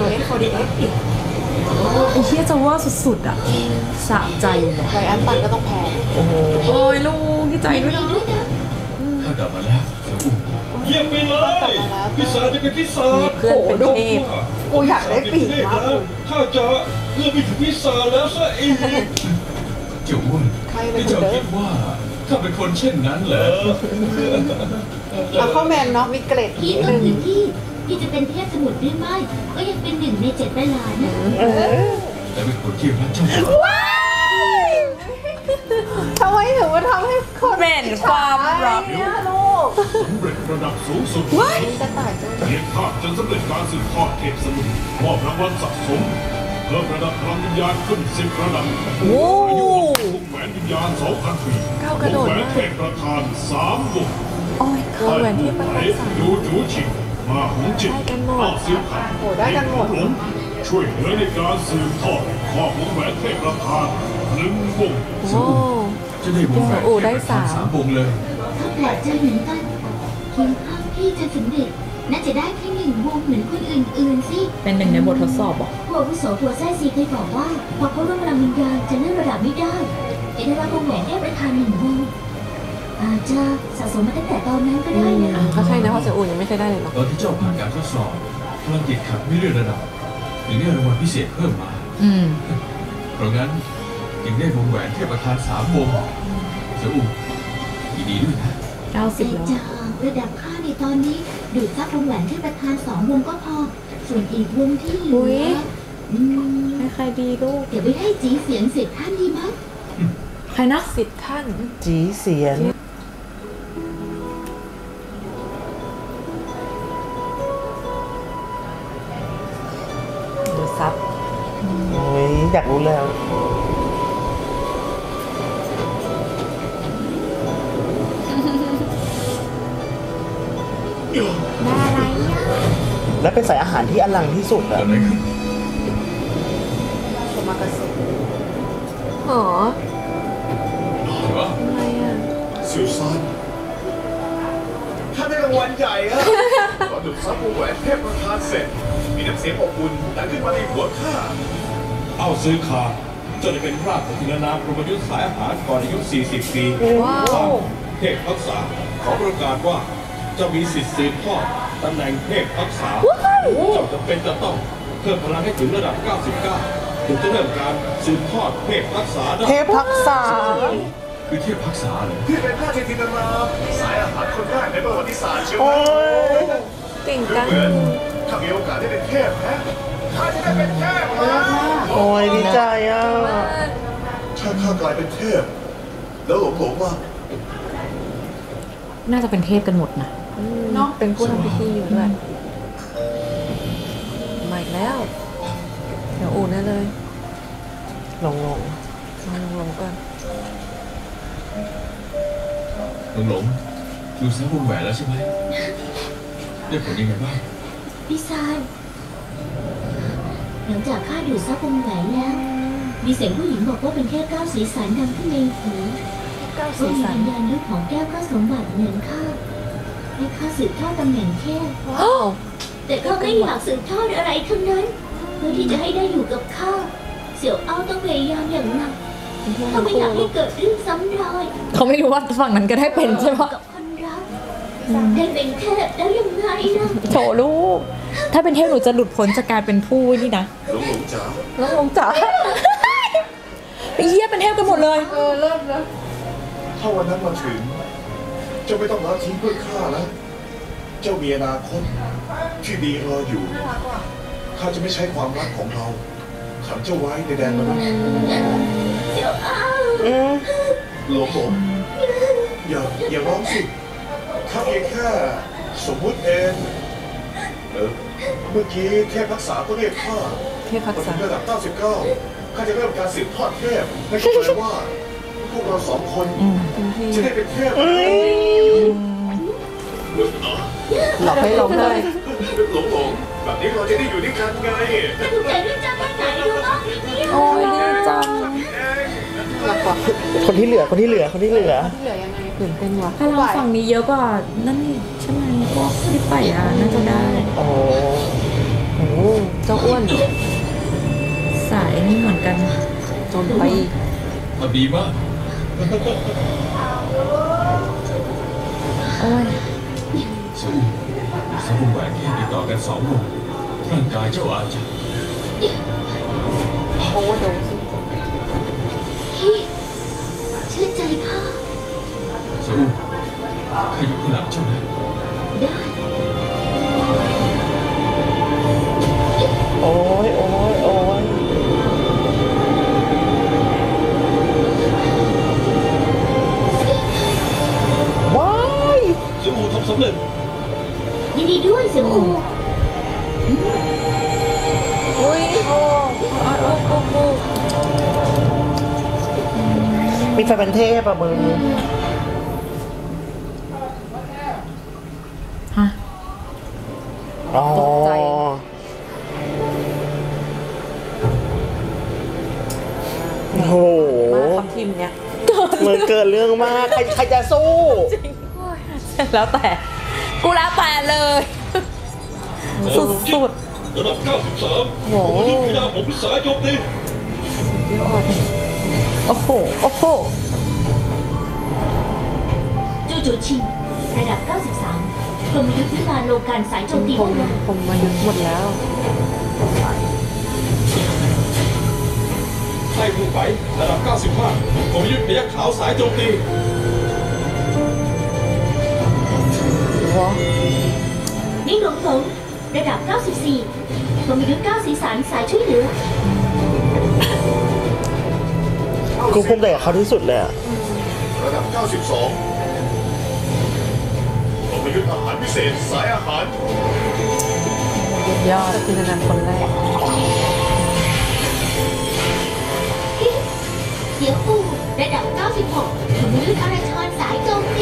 Speaker 9: ไอ้เชี่ยจะว่าสุดๆอ่ะสะใจเลย
Speaker 3: ไรอันตันก็ต้องแพ้
Speaker 9: โอ้ยลูกดีใจด้วยนะ
Speaker 4: ข้ากลับมาแล้วเสี่ยวอู่
Speaker 6: เยี่ยมไปเลยพิศาจจะเป็นพิศาจ
Speaker 2: เพื่อนเป็นเทพ
Speaker 3: กูอยากได้ปีกมากเลย
Speaker 6: ข้าจะเลื่อนไปถึงพิศาจแล้วซะอีก
Speaker 4: เจ้าอ้วน
Speaker 3: ใครเป็น
Speaker 4: ที่
Speaker 3: คน
Speaker 4: เจ้า
Speaker 3: เดิ
Speaker 4: คิ
Speaker 3: ม
Speaker 4: ดว่าข้าเป็นคนเช่นนั้นเหรอ
Speaker 3: เอาเข้าแมนเนาะมีเกรด
Speaker 5: พี่
Speaker 3: นิด
Speaker 5: ต้
Speaker 3: นึ
Speaker 5: อง
Speaker 3: ง
Speaker 5: ถึงที่จะเป็นเทพสมุทรหรือไม่ ก็ยังเป็น1 ใน 7 เวลานะ
Speaker 4: แต่เป็นคนที่รักเจ้าหญิง
Speaker 3: ทำไมถึงมาทำให้คน
Speaker 9: เหม็นความรัก
Speaker 3: เนี่ยลูก
Speaker 6: สำเร็จระดับสูงสุด
Speaker 3: จะตายจัง
Speaker 6: เรียกภาพจนสำเร็จการสืบทอดเทพสมุทรมอบรางวัลสะสมเพิ่มระดับพลังวิญญาณขึ้น10 ระดับ
Speaker 2: โอ้
Speaker 6: อายุของวงแหวนวิญญาณ 2,000 ปี
Speaker 2: ก้าวกระโดด
Speaker 6: วงแหวน
Speaker 2: มาก
Speaker 6: เทพประธาน3 วง
Speaker 2: โอ้ยเขาเหมือนที่ประ
Speaker 6: ไห
Speaker 2: กาศสาร
Speaker 6: ดูจูชิงมาหงจิต
Speaker 2: ได้กันหมด
Speaker 6: อ้าวซิวขัน
Speaker 3: โอ้ได้กันหมด
Speaker 6: ผมช่วยเหลือในการสืบทอดข้อวงแหวนเทพประธาน1 วง
Speaker 2: โอ้
Speaker 4: จะได้วงแหวน
Speaker 2: โอ้ได้สาม
Speaker 4: 3 วงเลย
Speaker 5: ถ้าเกิดเจอเหมือนกันเพียงภาพพี่จะสำเร็จน่าจะได้แค่1 วงเหมือนคนอื่นๆสิ
Speaker 2: เป็นหนึ่งในบททดสอบเหรอ
Speaker 5: ผู้อาวุโสทัวแซ่ซีเคยบอกว่าพอเขาร่วมพลังวิญญาณจะเลื่อนระดับไม่ได้จะได้รับวงแหวนเทพประธาน1 วงอาจจะสะสมมาตั้งแต่ตอนนั้นก็ได้นะ
Speaker 3: ก็ใช่นะเพราะเสียอุ่นยังไม่เคยได้เลยเนาะ
Speaker 4: ตอนที่เจ้าผ่านการทดสอบพลังจิตขัดไม่เลื่อนระดับถึงได้รางวัลพิเศษเพิ่มมา
Speaker 2: อืม
Speaker 4: เพราะงั้นจึงได้วงแหวนเทพประธาน3 วงเสียอูยินดีด้วยนะ
Speaker 2: 90 แล้ว
Speaker 5: จากระดับค่าในตอนนี้ดูดซับวงแหวนเทพประธาน2 วงก็พอ ส่วนอีกวงที่เหลื
Speaker 9: อุ๊ย
Speaker 5: อ
Speaker 9: ใครดีลูก
Speaker 5: เดี๋ยวไปให้จีเสียงสิทธิ์ท่านดีไหม
Speaker 2: ใครนะ
Speaker 9: สิทธิ์ท่าน
Speaker 1: จีเสียน
Speaker 9: ดูซับ
Speaker 1: โอ้ยอยากรู้แล้ว และเป็นสายอาหารที่อลังที่สุด
Speaker 4: เกิ
Speaker 1: อะ
Speaker 4: ดอะไรขึ้น
Speaker 3: อ๋อ
Speaker 4: เดี๋ยว
Speaker 3: อะไรอ่ะ
Speaker 6: เสี่ยวซานถ้าได้รางวัลใหญ่อะตอนดูดซับวงแหวนเทพประธานเสร็จ มีน้ำเสียงอบอุ่นดังขึ้นมาในหัวข้า
Speaker 8: เอาซื้อขาเจ้าได้เป็นราชของทินานามพรหมยุทธสายอาหารก่อนอายุ 40 ปี
Speaker 9: ว้าว
Speaker 8: เทพทักษะขอประกาศว่าเจ้ามีสิทธิ์สืบทอดตำแหน่งเทพทักษะเจ้าจะเป็นจะต้องเพิ่มพลังให้ถึงระดับ 99 ถึงจะเริ่มการสืบทอดเทพทักษะได้
Speaker 1: เทพทักษะ
Speaker 4: คือเทพพักษาเหรอ
Speaker 6: ที่เป็นราชธินานามสายอาหารคนแรกในประวัติศาสตร์เชียว
Speaker 1: โอ้
Speaker 6: นะ
Speaker 1: ย
Speaker 9: เก่ง
Speaker 6: คือ
Speaker 9: จัง
Speaker 6: เหมือนถ้ามีโอกาสได้เป็นเทพนะข้าจะได้เป็นเทพนะ
Speaker 1: โอ้ยดีใจอ่ะ
Speaker 6: ถ้าข้ากลายเป็นเทพ แล้วหลงว่า
Speaker 2: น่าจะเป็นเทพกันหมดนะ
Speaker 9: เนาะเป็นผู้ทำพิธีอยู่ด้วยมาอีกแล้ว เดี๋ยวอูนได้เลย
Speaker 1: ลง
Speaker 9: ลงก่อน
Speaker 4: หลงดูซับวงแหวนแล้วใช่ไหมได้ผลยังไงบ้าง
Speaker 5: พี่ซานหลังจากข้าดูดซับวงแหวนแล้ว มีเสียงผู้หญิงบอกว่าเป็นแค่ก้าวสีสันดังขึ้นในหู
Speaker 9: ก้าว
Speaker 5: ว่า
Speaker 9: สี
Speaker 5: มี
Speaker 9: สัน
Speaker 5: วิญญาณลึกของแก้วก็สมบัติเหมือนข้าให้ข้าสืบทอดตำแหน่งเทพ
Speaker 9: ว้าว
Speaker 5: แต่ข้าไม่อยากสืบทอดอะไรทั้งนั้น เพื่อที่จะให้ได้อยู่กับข้าเสี่ยวเอ้าต้องพยายามอย่างหนัก
Speaker 9: เป็นผู้
Speaker 5: ข้า
Speaker 9: ทำ
Speaker 5: ไม่
Speaker 9: คู่
Speaker 5: อยากให้เกิดเรื่องซ้ำรอย
Speaker 2: เขาไม่รู้ว่าฝั่งนั้นก็ได้เป็นใช่ปะ
Speaker 5: กับคนรักได้เป็นเทพแล้วยังไงนะ
Speaker 2: โถลูก ถ้าเป็นเทพหนูจะหลุดพ้นจากการเป็นผู้นี่นะ
Speaker 6: หลงจ๋า
Speaker 9: แล้วลงจ๋า
Speaker 2: ไอ้เหี้ยเป็นเทพกันหมดเลย
Speaker 6: ถ้าวันนั้นมาถึง เจ้าไม่ต้องละทิ้งเพื่อข้าแล้ว เจ้ามีอนาคตที่ดีรออยู่ ข้าจะไม่ใช้ความรักของเราขังเจ้าไว้ในแดนมนุษย์
Speaker 5: เสี่ยวเอ้า
Speaker 6: หลงอย่าร้องสิข้าเพียงแค่สมมุติเองเมื่อกี้เทพรักษาก็เรียกข้า
Speaker 9: เทพทัก
Speaker 6: พอ
Speaker 9: ษะ
Speaker 6: ถึงระดับ 99 ข้าจะเริ่มการสืบทอดเทพนั่นก็แปลว่า พวกเรา2 คน
Speaker 9: เป็นที่
Speaker 6: จะได้เป็นเทพ
Speaker 9: หลอกให้ร้องเลย
Speaker 6: หลงแบบนี้เราจะได้อยู่ด้วยกันไง
Speaker 5: ถูกใจด้วยจ้าไปไหนดูบ้างเนี่ย
Speaker 9: โอ้ยดีจังหลักกว่า
Speaker 1: คนที่เหลือ
Speaker 9: ตื่นเต้นว่ะ
Speaker 2: พลังฝั่งนี้เยอะกว่า นั่นใช่ไหมพวกที่ไปอ่ะน่าจะได้
Speaker 1: โอ้โห
Speaker 9: เจ้าอ้วน
Speaker 2: สายนี่เหมือนกัน
Speaker 9: จนไปอีก
Speaker 4: ทำดีมาก
Speaker 2: โอ้ย
Speaker 4: สู้ซับวงแหวนเทพติดต่อกัน2 วงร่างกายเจ้าอาจจะ
Speaker 9: โอ้โดน
Speaker 5: พี่เชื่อใจข้า
Speaker 4: สู้ข้าอยู่ข้างหลังเจ้านะ
Speaker 5: ได้
Speaker 1: โอ้ยว้าย
Speaker 8: เสี่ยวอูทำสำเร็จ
Speaker 5: ยินดีด้วยเสี่ยวอู
Speaker 9: อุ้ยโอ้โอ้
Speaker 1: มีแฟนเป็นเทพอ่ะมึง
Speaker 2: ฮะ
Speaker 1: อ๋อ
Speaker 9: ตกใจ
Speaker 1: โอ้โห
Speaker 9: มากครับทีมเนี้ย
Speaker 1: มันเกิดเรื่องมาก ใครจะสู้
Speaker 2: แล้วแต่ กูแล้วแต่เลย
Speaker 9: สุด
Speaker 8: ระดับ 93
Speaker 9: โอ้โห
Speaker 8: ผมยึดพยาผมสายโจมตี
Speaker 9: ยอดโอ้โห โอ้โห
Speaker 5: จูจูชิงระดับ 93กรมยุทธวิมาโลการสายโจมตี
Speaker 9: ผมมายุดหมดแล้ว
Speaker 8: ไล่ผู้ไประดับ 95 ผมยึดพยัคฆ์ขาวสายโจมตี
Speaker 5: นิ่งหลงหลงระดับ 94กรมยุทธ9สีสันสายช่วยเหลือ
Speaker 1: กูภูมิใจกับเขาที่สุดเลยอะ
Speaker 6: ระดับ 92ผมประยุทธ์อาหารพิเศษสายอาหาร
Speaker 9: ยอดจินตนาคนแรก
Speaker 5: เดี๋ยวปูระดับ 96กรมยุทธอาราชรสายโจมตี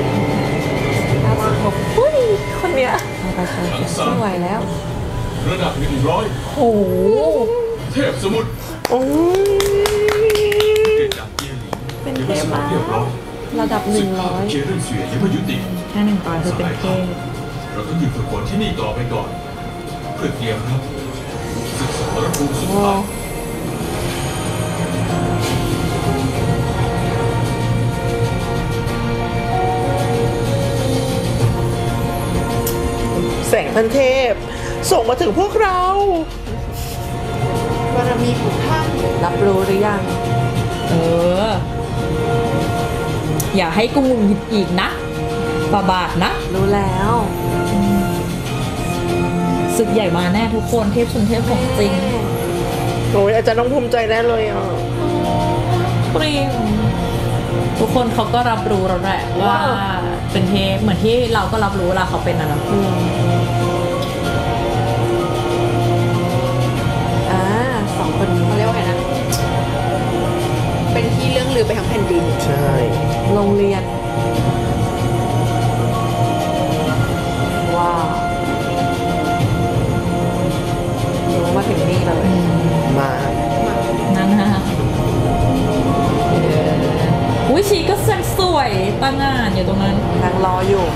Speaker 9: อุ้ย คนเนี้ยไม่ไหวแล้ว
Speaker 4: ระดับ 100
Speaker 9: โอ้โห
Speaker 4: เทพสมุทร
Speaker 1: โอ้ย
Speaker 4: เกิดจากเจียหลิง
Speaker 9: เป็น
Speaker 4: ยัง
Speaker 9: เท
Speaker 4: ไม่
Speaker 9: พ
Speaker 4: สงบ
Speaker 9: มาก
Speaker 4: เรียบร้อย
Speaker 9: ระดับ
Speaker 4: ศึกข้าเจีย
Speaker 9: 100
Speaker 4: เรื่องเสือยังไม่ยุติ
Speaker 2: แค่100คือเป็นเทพ
Speaker 4: เราต้องหยุดฝึกฝนที่นี่ต่อไปก่อน เพื่อเตรียมรับศึกษารภูมิสุดท้าย
Speaker 1: แสงพันเทพ ส่งมาถึงพวกเรา
Speaker 3: บารมีของท่าน
Speaker 9: รับรู้หรือยัง
Speaker 2: เออ อย่าให้กูหงุดหงิดอีกนะปาบาทนะ
Speaker 9: รู้แล้ว
Speaker 2: ศึกใหญ่มาแน่ทุกคนเทพชุนเทพของจริง
Speaker 1: โอ้ยอาจารย์ต้องภูมิใจแน่เลยอ่ะ
Speaker 2: ปริงทุกคนเขาก็รับรู้แล้วแหละว่าเป็นเทพเหมือนที่เราก็รับรู้เวลาเขาเป็นนะเนาะ
Speaker 9: สองคนนี้
Speaker 3: เขาเรียกว่าไงนะ เป็นที่เรื่องลือไปทั้งแผ่นดิน
Speaker 1: ใช่
Speaker 9: โรงเรียน ว้าวรู้มาถึงนี่เลย
Speaker 1: มา
Speaker 2: นั่นนะอุ้ยชีก็แสงสวยตั้งงานอยู่ตรงนั้น
Speaker 9: นางรออยู่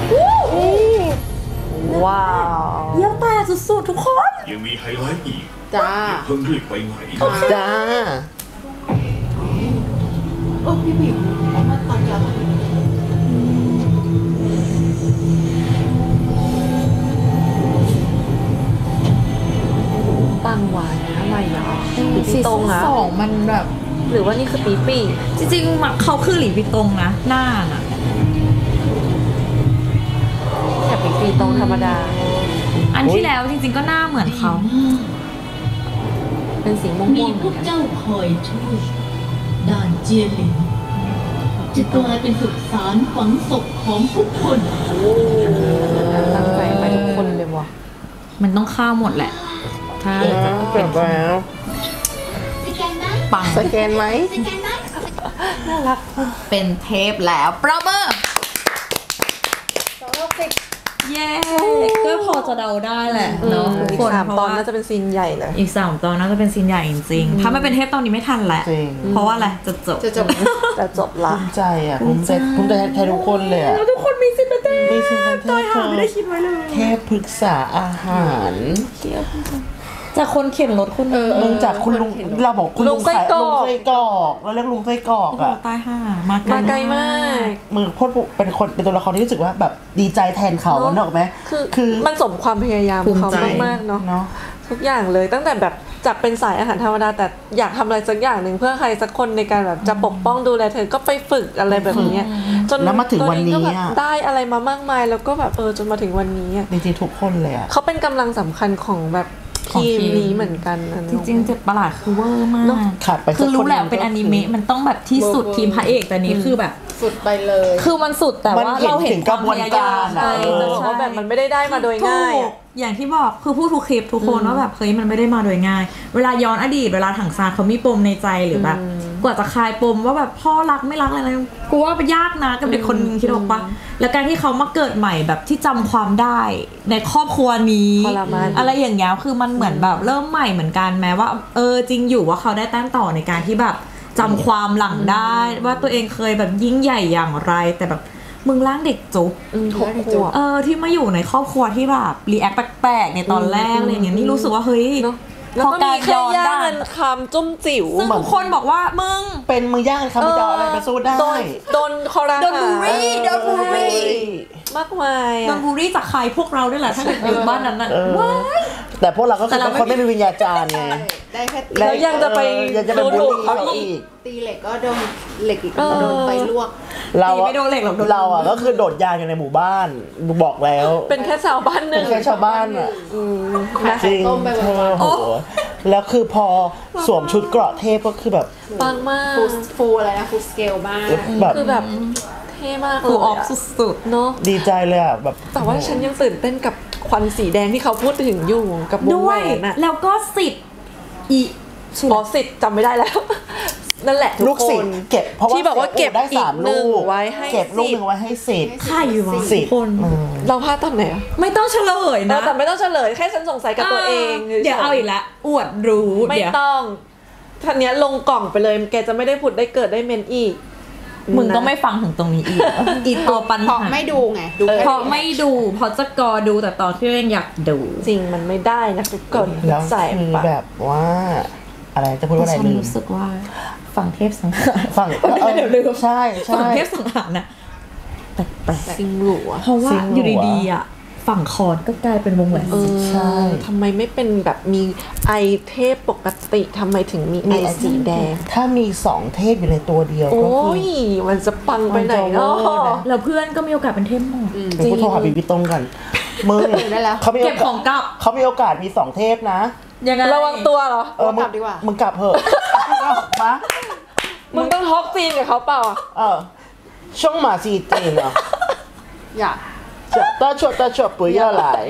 Speaker 9: ว้าว
Speaker 2: เยี่ยมแต่สุดๆทุกคน
Speaker 6: ยังมีไฮไลท์อีก
Speaker 3: จ้า
Speaker 6: อย่าเพิ่งรีบไปไหน
Speaker 1: จ้า
Speaker 3: โอ้พี่ผิวเอามาตัดแล้ว
Speaker 9: ตั้งไว้อะไรอ่ะหรือ
Speaker 2: ซี
Speaker 9: พี่ตร
Speaker 2: ซั่
Speaker 9: ง
Speaker 2: น
Speaker 9: นะ
Speaker 2: 2มันแบบ
Speaker 9: หรือว่านี่คือปีปี
Speaker 2: จริงๆมันเขาคือหลีปีตรงนะหน้าน่ะ
Speaker 9: แต่ปีปีตรงธรรมดา
Speaker 2: อันที่แล้วจริงๆก็หน้าเหมือนเขา
Speaker 9: เป็นสีม่
Speaker 5: มี
Speaker 9: วงๆเห
Speaker 5: พ
Speaker 9: มื
Speaker 5: ว
Speaker 9: อน
Speaker 5: ก
Speaker 9: กัน
Speaker 5: เจ้าคอยช่วยด่านเจียหลิงจะกลายเป็นสุสานฝังศพของทุกคน
Speaker 9: ตั้งใจไปทุกคนเลยว่ะ
Speaker 2: มันต้องฆ่าหมดแหละ ถ้า
Speaker 1: เกือบแล้ว
Speaker 5: สแกนไหม
Speaker 2: ปัง
Speaker 1: สแกนไหม
Speaker 5: สแกนไหม
Speaker 9: น่ารัก
Speaker 2: เป็นเทพแล้วประเมินเย้ก็พอจะเดาได้แหละเนาะทุก
Speaker 9: อี
Speaker 2: ค
Speaker 9: ก
Speaker 2: น
Speaker 9: 3
Speaker 2: เพราะ
Speaker 9: ตอน
Speaker 2: ว่า
Speaker 9: น่าจะเป็นซีนใหญ่เลย
Speaker 2: อีก3ตอนน่าจะเป็นซีนใหญ่จริงๆถ้าไม่เป็นเทพตอนนี้ไม่ทันแหละ
Speaker 1: จริง
Speaker 2: เพราะว่าอะไรจะจบ
Speaker 3: จะจบ
Speaker 9: แต่จบละ
Speaker 1: ภูมิใจอ่ะภูมิใจแทนทุกคนเลยอ่ะ
Speaker 2: แล้วทุกคนมีสิทธิ์เป็นเทพ
Speaker 1: มีสิทธิ์เป็นเทพ
Speaker 2: ตอยหาไม่ได้คิดไว้เลย
Speaker 1: เทพปรึกษาอาหาร
Speaker 2: จากคนเข็นรถคุณ
Speaker 1: มึงจากคุณลุงเราบอกคุณลุง
Speaker 9: ลุงไส้
Speaker 1: ขาย
Speaker 9: กรอก
Speaker 1: ลุงไส้กรอกเราเรียกลุงไส้กรอก
Speaker 2: โอ้โห
Speaker 1: อ่ะ
Speaker 2: ตายห่ามา
Speaker 9: มาไกลมาก
Speaker 1: มึงโคตรเป็นคนเป็นตัวละครที่รู้สึกว่าแบบดีใจแทนเขาเนกอะไหม
Speaker 9: คือมันสมความพยายามเขามากๆเนาะ
Speaker 1: เนาะ
Speaker 9: ทุกอย่างเลยตั้งแต่แบบจากเป็นสายอาหารธรรมดาแต่อยากทำอะไรสักอย่างหนึ่งเพื่อใครสักคนในการแบบจะปกป้องดูแลเธอก็ไปฝึกอะไรแบบนี้จน
Speaker 1: แล้วมาถึงวันนี้
Speaker 9: ตัวเองก็แบบ
Speaker 1: อะ
Speaker 9: ได้อะไรมามากมายแล้วก็แบบจนมาถึงวันนี้อะ
Speaker 1: จริงๆทุกคนเลยอ่ะ
Speaker 9: เขาเป็นกำลังสำคัญของแบบทีมนี้เหมือนกันนะ
Speaker 2: จริงๆเจ็บประหลาดคือเวอร์มาก
Speaker 1: ขาดไป
Speaker 2: คือรู้แหละ
Speaker 1: สักคนหนึ่ง
Speaker 2: เป็นอนิเมะมันต้องแบบที่สุดทีมพระเอกแต่นี้คือแบบ
Speaker 3: สุดไปเลย
Speaker 2: คือมันสุดแต่ว่าเราเห็นความพยายาม
Speaker 9: ใช่แต่ว่าแบบมันไม่ได้มาโดยง่าย
Speaker 2: ถู
Speaker 9: อะ
Speaker 2: กอย่างที่บอกคือพูดทุกคลิปทุกคนว่าแบบเฮ้ยมันไม่ได้มาโดยง่าย เวลาย้อนอดีตเวลาถังซานเขามีปมในใจหรือแบบกว่าจะคลายปมว่าแบบพ่อรักไม่รักอะไรกูว่ามันยากนะกับเด็กคนนึงคิดออกปะแล้วการที่เขามาเกิดใหม่แบบที่จำความได้ในครอบครัวนี้
Speaker 9: ทรมาน
Speaker 2: อะไรอย่างเงี้ยคือมันเหมือนแบบเริ่มใหม่เหมือนกันแม้ว่าจริงอยู่ว่าเขาได้แต้มต่อในการที่แบบจำความหลังได้ว่าตัวเองเคยแบบยิ่งใหญ่อย่างไร แต่แบบมึงร่างเด็กจุ๊บ
Speaker 9: 6 ขวบ
Speaker 2: ที่มาอยู่ในครอบครัวที่แบบรีแอคแปลกๆในตอนแรกอะไรอย่างเงี้ยนี่รู้สึกว่าเฮ้ย
Speaker 9: เนาะแล้วก็มีแค่ย่าเงินคำจุ้มจิ๋ว
Speaker 2: ซึ่งทุกคนบอกว่ามึง
Speaker 1: เป็นมือย่างเลยครับมึงจะเอาอะไรไปสู้ได้
Speaker 9: โดนคอรา
Speaker 2: โดนบูลลี่โดนบูลลี่
Speaker 9: มากมาย
Speaker 2: โดนบูลลี่จากใครพวกเราด้วยแหละถ้าเกิดอยู่บ้านนั้นน่ะว้าย
Speaker 1: แต่พวกเราก็คือเป็นคนไม่มีวิญญาจารย์ไง
Speaker 3: ได้แค่ตี
Speaker 9: แล้วยังจะไป
Speaker 1: ยังจะไป
Speaker 9: ดู
Speaker 1: บูล
Speaker 9: ถูก
Speaker 1: ลี่
Speaker 9: เขา
Speaker 1: เขา
Speaker 9: อี
Speaker 1: อี
Speaker 9: ก
Speaker 1: ก
Speaker 3: ตีเหล็กก็โดนเหล็กอีกโดนไฟลวก
Speaker 1: เรา
Speaker 2: ตีไม่โดนเหล็กหรอกโดน
Speaker 1: เราอ่ะก็คือโดดยางอยู่ในหมู่บ้านบอกแล้ว
Speaker 9: เป็นแค่ชาวบ้านหนึ่
Speaker 1: เป็น
Speaker 9: ง
Speaker 1: แค่ชาวบ้านอ่ะ
Speaker 3: ขาย
Speaker 1: จริง
Speaker 3: ต้มไปวัน
Speaker 1: โอ้โหแล้วคือพอสวมชุดเกราะเทพก็คือแบบ
Speaker 9: ปังมาก
Speaker 3: ฟูอะไรนะฟูสเกลมาก
Speaker 1: แบบ
Speaker 9: คือแบบเท่มากเล
Speaker 2: กู
Speaker 9: ย
Speaker 2: ออฟสุด
Speaker 9: เนาะ
Speaker 1: ดีใจเลยอ่ะแบบ
Speaker 9: แต่ว่าฉันยังตื่นเต้นกับควันสีแดงที่เขาพูดถึงอยู่กับว
Speaker 2: ๆ
Speaker 9: ง
Speaker 2: ด้
Speaker 9: แห
Speaker 2: ว
Speaker 9: วย นน่ะ
Speaker 2: แล้วก็สิทธิ์อี
Speaker 9: อ๋อสิทธิ์จำไม่ได้แล้ว นั่นแหละทุ
Speaker 1: ลู
Speaker 9: ก
Speaker 1: ก
Speaker 9: ค
Speaker 1: ศิษ
Speaker 9: น
Speaker 1: ย์เก็บเพราะว่า
Speaker 9: ที่บอกว่าเก็บ
Speaker 1: ได้
Speaker 9: อีก
Speaker 1: สาม
Speaker 9: หนึ่ง
Speaker 1: ลูก
Speaker 9: ไว้ให้
Speaker 1: เก็บลูก
Speaker 9: สิทธิ์
Speaker 1: หนึ่งไว้ให้สิทธิ์
Speaker 2: ใครวะ
Speaker 1: สิ
Speaker 2: ทุ
Speaker 1: ท
Speaker 2: ก
Speaker 1: ธิ์
Speaker 2: คน
Speaker 9: เราพลาดตอนไหนอะ
Speaker 2: ไม่ต้องเฉลยนะ
Speaker 9: แต่ไม่ต้องเฉลยแค่ฉันสงสัยกับตัวเองฉๆ
Speaker 2: เดี๋ยวเอาอีกละอวดรู้
Speaker 9: ไม่
Speaker 2: เดี๋ยว
Speaker 9: ต้องท่านเนี้ยลงกล่องไปเลยแกจะไม่ได้ผุดได้เกิดได้เมนอีก
Speaker 2: มึงต้องไม่ฟังถึงตรงนี้อีก อีตัวปัญ
Speaker 3: เพราะ
Speaker 2: หา
Speaker 3: ไม่ดูไงดูแค่
Speaker 2: เพราะไม่ดูเพราะจะกอดูแต่ตอนที่ตัวเองอยากดู
Speaker 9: จริงมันไม่ได้นะทุกคน
Speaker 1: แล้ว
Speaker 9: ใส่
Speaker 1: คือ
Speaker 9: ปะ
Speaker 1: แบบว่า อะไรจะพูดว่าอะไร
Speaker 2: ฉัน
Speaker 1: ลืม
Speaker 2: รู้สึกว่าฝั่งเทพสังหาร
Speaker 1: ฝั่ง
Speaker 2: เดี๋ยวลืม
Speaker 1: ใช่
Speaker 2: ฝั่ง
Speaker 1: ใช่
Speaker 2: เทพสังหารน่ะแปลก
Speaker 9: ซิงหลัว
Speaker 2: ๆเพราะว่า
Speaker 1: จริงเหรอ
Speaker 2: อยู่ดีๆอ่ะฝั่งคอนก็กลายเป็นวงแหวน
Speaker 1: ใช่
Speaker 9: ทำไมไม่เป็นแบบมีไอเทพปกติทำไมถึงมีไอสีแดง
Speaker 1: ถ้ามีสองเทพอยู่ในตัวเดียว
Speaker 9: โอ้
Speaker 1: ก็คือย
Speaker 9: มันจะปังไปไหนเนาะ
Speaker 1: มันจะเวอร์นะ
Speaker 2: แล้วเพื่อนก็มีโอกาสเป็นเทพหมด
Speaker 1: เดี๋ยวกูโทรหาบีบีตรงกันมึง
Speaker 3: ได้แล้ว
Speaker 1: เขามี
Speaker 2: เก็บของกลับ
Speaker 1: เขามีโอกาสมีสองเทพนะ
Speaker 2: ยังไง
Speaker 9: ระวังตัวเหรอ
Speaker 1: มึง
Speaker 3: กลับดีกว่า
Speaker 1: มึงกลับเถอะมา
Speaker 9: มึงต้องทอกจีนกับเขาเปล่าอะ
Speaker 1: ช่องหมาซีจีนเหรอ
Speaker 3: อยาก
Speaker 1: จะตาชดปุ๋ยเยอะหลาย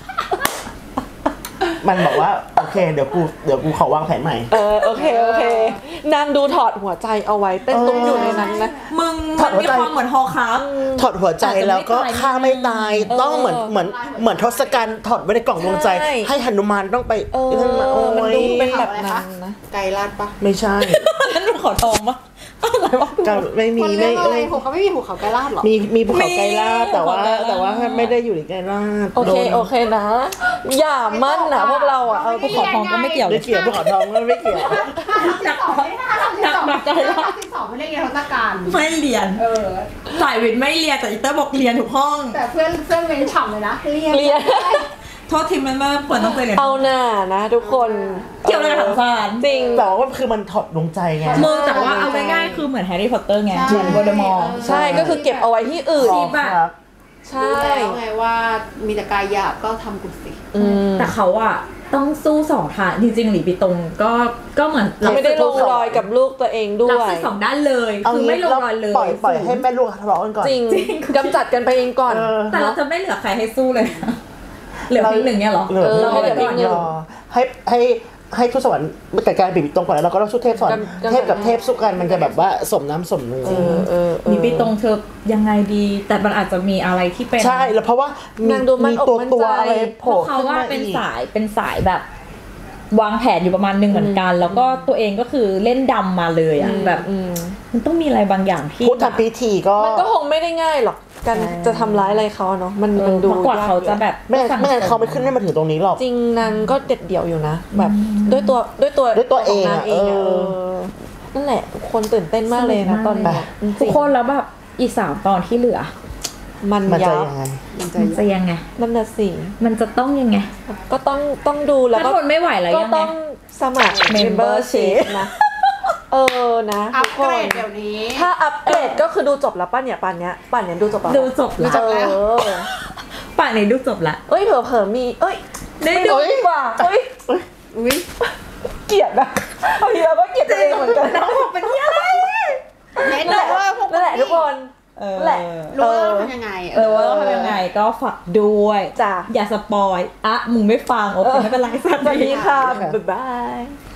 Speaker 1: มันบอกว่าโอเคเดี๋ยวกูขอวางแผนใหม่
Speaker 9: โอเค นางดูถอดหัวใจเอาไว้เต้นตุ้มอยู่ในนั้นนะ
Speaker 2: มึง
Speaker 1: ถอ
Speaker 2: มั
Speaker 1: ด
Speaker 2: น
Speaker 1: หัวใจ
Speaker 2: มีความเหมือนฮอครับ
Speaker 1: ถอดหัวใจแล้วก็ฆ่าไม่ตาย
Speaker 9: เออ
Speaker 1: ต้องเหมือนทศกัณฐ์ถอดไว้ในกล่องดวงใจ
Speaker 9: ใช่
Speaker 1: ให้หนุมานต้องไป
Speaker 9: มัน
Speaker 1: โอ้
Speaker 9: ดู
Speaker 1: ย
Speaker 9: เป็นแบบนั้นนะ
Speaker 3: ไกลลาดปะ
Speaker 1: ไม่ใช่
Speaker 2: นั่นเป็นขอทองปะอะไรวะ
Speaker 1: ก็ไม่มี
Speaker 3: คน
Speaker 1: ไม่
Speaker 3: เรื่องอะไรหัวเขาไม่มีหัวเขาไกลลาดหรอ
Speaker 1: มีภูเขาไกรลาดแต่ว่า
Speaker 2: ภูเขาไกรลาด
Speaker 1: แต่ว่าไม่ได้อยู่ในไกรลาด
Speaker 9: โอเคนะ อย่ามั่นนะพวกเราอ่ะ
Speaker 2: ภูเขาทองก็ไม่เกี่ยวเล
Speaker 1: ไม่
Speaker 2: ย
Speaker 1: เกี่ยวภูเขาทองก็ไม่เกี่ยว
Speaker 2: หนักใจแล้ว
Speaker 3: 12ไม่ได้เรียนรัฐการ
Speaker 2: ไม่เรียนสายวิทย์ไม่เรียนแต่อีเตอร์บอกเรียนทุกห้อง
Speaker 3: แต่เพื่อนเว้นฉ่ำเลยนะเรียน
Speaker 9: เรียน
Speaker 2: โทษทีมเมอร์ควรต้องไปเรียน
Speaker 9: เอาหน้านะทุกคน
Speaker 2: เกี่ยวอะไรกับถังซาน
Speaker 9: จริง
Speaker 1: แต่ว่าคือมันถอดดวงใจไง
Speaker 2: มึงแต่ว่าเอาง่ายๆคือเหมือนแฮร์รี่พอตเตอร์ไงเหมือนวอลเดอมอร์
Speaker 9: ใช่ก็คือเก็บเอาไว้ที่อื่น
Speaker 2: ที่แบบ
Speaker 9: ใช่
Speaker 3: รู้แล้วไงว่ามีแต่กายหยาบก็ทำกุศล
Speaker 2: แต่เขาอะต้องสู้สองทางจริงๆหลีปีตรงก็เหมือน
Speaker 9: ไม่ได้ลงรอยกับลูกตัวเองด้
Speaker 2: รับ
Speaker 9: วย
Speaker 2: ศึกสองด้านเลย
Speaker 1: เอา
Speaker 2: คือ
Speaker 1: งี้
Speaker 2: ไม่ลงรอยเลย
Speaker 1: ปล่อยให้แม่ลูกทะเลาะกันก่อน
Speaker 9: จริงกำจัดกันไปเองก่อน
Speaker 2: แต่เราจะไม่เหลือใครให้สู้เลยนะเหลือเพียงหนึ่งเนี่ยเหรอ
Speaker 1: เหลือ
Speaker 9: เราให้เหลือเพียงหนึ่ง
Speaker 1: รอให้ทุกสวรรค์จัดการบีบตรงก่อนแล้วเราก็ต้องสู้เทพสอน
Speaker 9: กัน
Speaker 1: เทพกับเทพสู้กันมันจะแบบว่าสมน้ำสมเนื้อ
Speaker 2: หลีปีตรงเธอยังไงดี แต่มันอาจจะมีอะไรที่เป็น
Speaker 1: ใช่แล้วเพราะว่ามี
Speaker 9: นางดูมั่น
Speaker 1: มี
Speaker 9: อก
Speaker 1: ตัว
Speaker 9: มั่น
Speaker 1: ตัว
Speaker 9: ใจ
Speaker 1: อะไร
Speaker 2: เพ
Speaker 1: โผล่
Speaker 2: ราะเขา
Speaker 1: ขึ้น
Speaker 2: ว่า
Speaker 1: มา
Speaker 2: เป็น
Speaker 1: อีก
Speaker 2: สายแบบ วางแผนอยู่ประมาณนึงเหมือนกัน แล้วก็ตัวเองก็คือเล่นดำมาเลยอ่ะแบบมันต้องมีอะไรบางอย่างที่
Speaker 1: พูดทำพิธีก็
Speaker 9: มันก็คงไม่ได้ง่ายหรอกการจะทำร้ายอะไรเขาเนาะมันดู
Speaker 2: กว่าเขาจะแบบ
Speaker 1: ไม่งั้นเขาไม่ขึ้นได้มาถึงตรงนี้หรอก
Speaker 9: จริงนางก็เด็ดเดี่ยวอยู่นะแบบด้วยตัว
Speaker 1: เอง
Speaker 9: นางเอง
Speaker 1: อะ
Speaker 9: นั่นแหละคนตื่นเต้นมากเลยนะตอนนี้
Speaker 2: ทุกคนแล้วแบบอีก3 ตอนที่เหลือ
Speaker 9: มัน
Speaker 1: มันจะ
Speaker 9: ยับ
Speaker 1: ยังไง
Speaker 2: มันจะยังไง
Speaker 9: นั่นน่ะสิ
Speaker 2: มันจะต้องยังไง
Speaker 9: ก็ต้องดูแล้ว
Speaker 2: ถ้าทนไม่ไหวแล้ว
Speaker 9: ก็
Speaker 2: ยังไง
Speaker 9: ต้องสมัคร membership นะนะ
Speaker 3: อั
Speaker 9: ทุ
Speaker 3: ป
Speaker 9: ก
Speaker 3: เก
Speaker 9: ค
Speaker 3: ร
Speaker 9: น
Speaker 3: ดเดี๋ยวนี้
Speaker 9: ถ้าอัปเกรดก็คือดูจบแล้วป่ะเนี่ยป่านเนี้ยดูจบแล้ว
Speaker 2: ดูจบแล้ว
Speaker 3: แล้ว
Speaker 2: ป่านนี้ดูจบละ
Speaker 9: เอ้ยเผลอๆมีเอ้ย
Speaker 2: ได้ดู
Speaker 9: ดีกว่าเอ้ย
Speaker 3: อุ้ย
Speaker 9: เกลียดนะบางทีเราก็เกลียดตัวเองเหมือนกัน
Speaker 2: น้องบอกเป็นที่อะไร
Speaker 3: เน้น
Speaker 9: นั่น
Speaker 3: เล
Speaker 9: แหละ
Speaker 3: ยว่าพวก
Speaker 9: นั่นแหละทุกคน นั่นแหละ
Speaker 3: รู้ว่าต้องทำยังไง
Speaker 2: ว่าต้องทำยังไงก็ฝากด้วย
Speaker 9: จ้ะ
Speaker 2: อย่าสปอยมึงไม่ฟังโอเคไม่เป็นไรสวัส
Speaker 9: สวัส
Speaker 2: ดี
Speaker 9: ดี
Speaker 2: ค่ะ
Speaker 9: ค่ะ บ๊ายบาย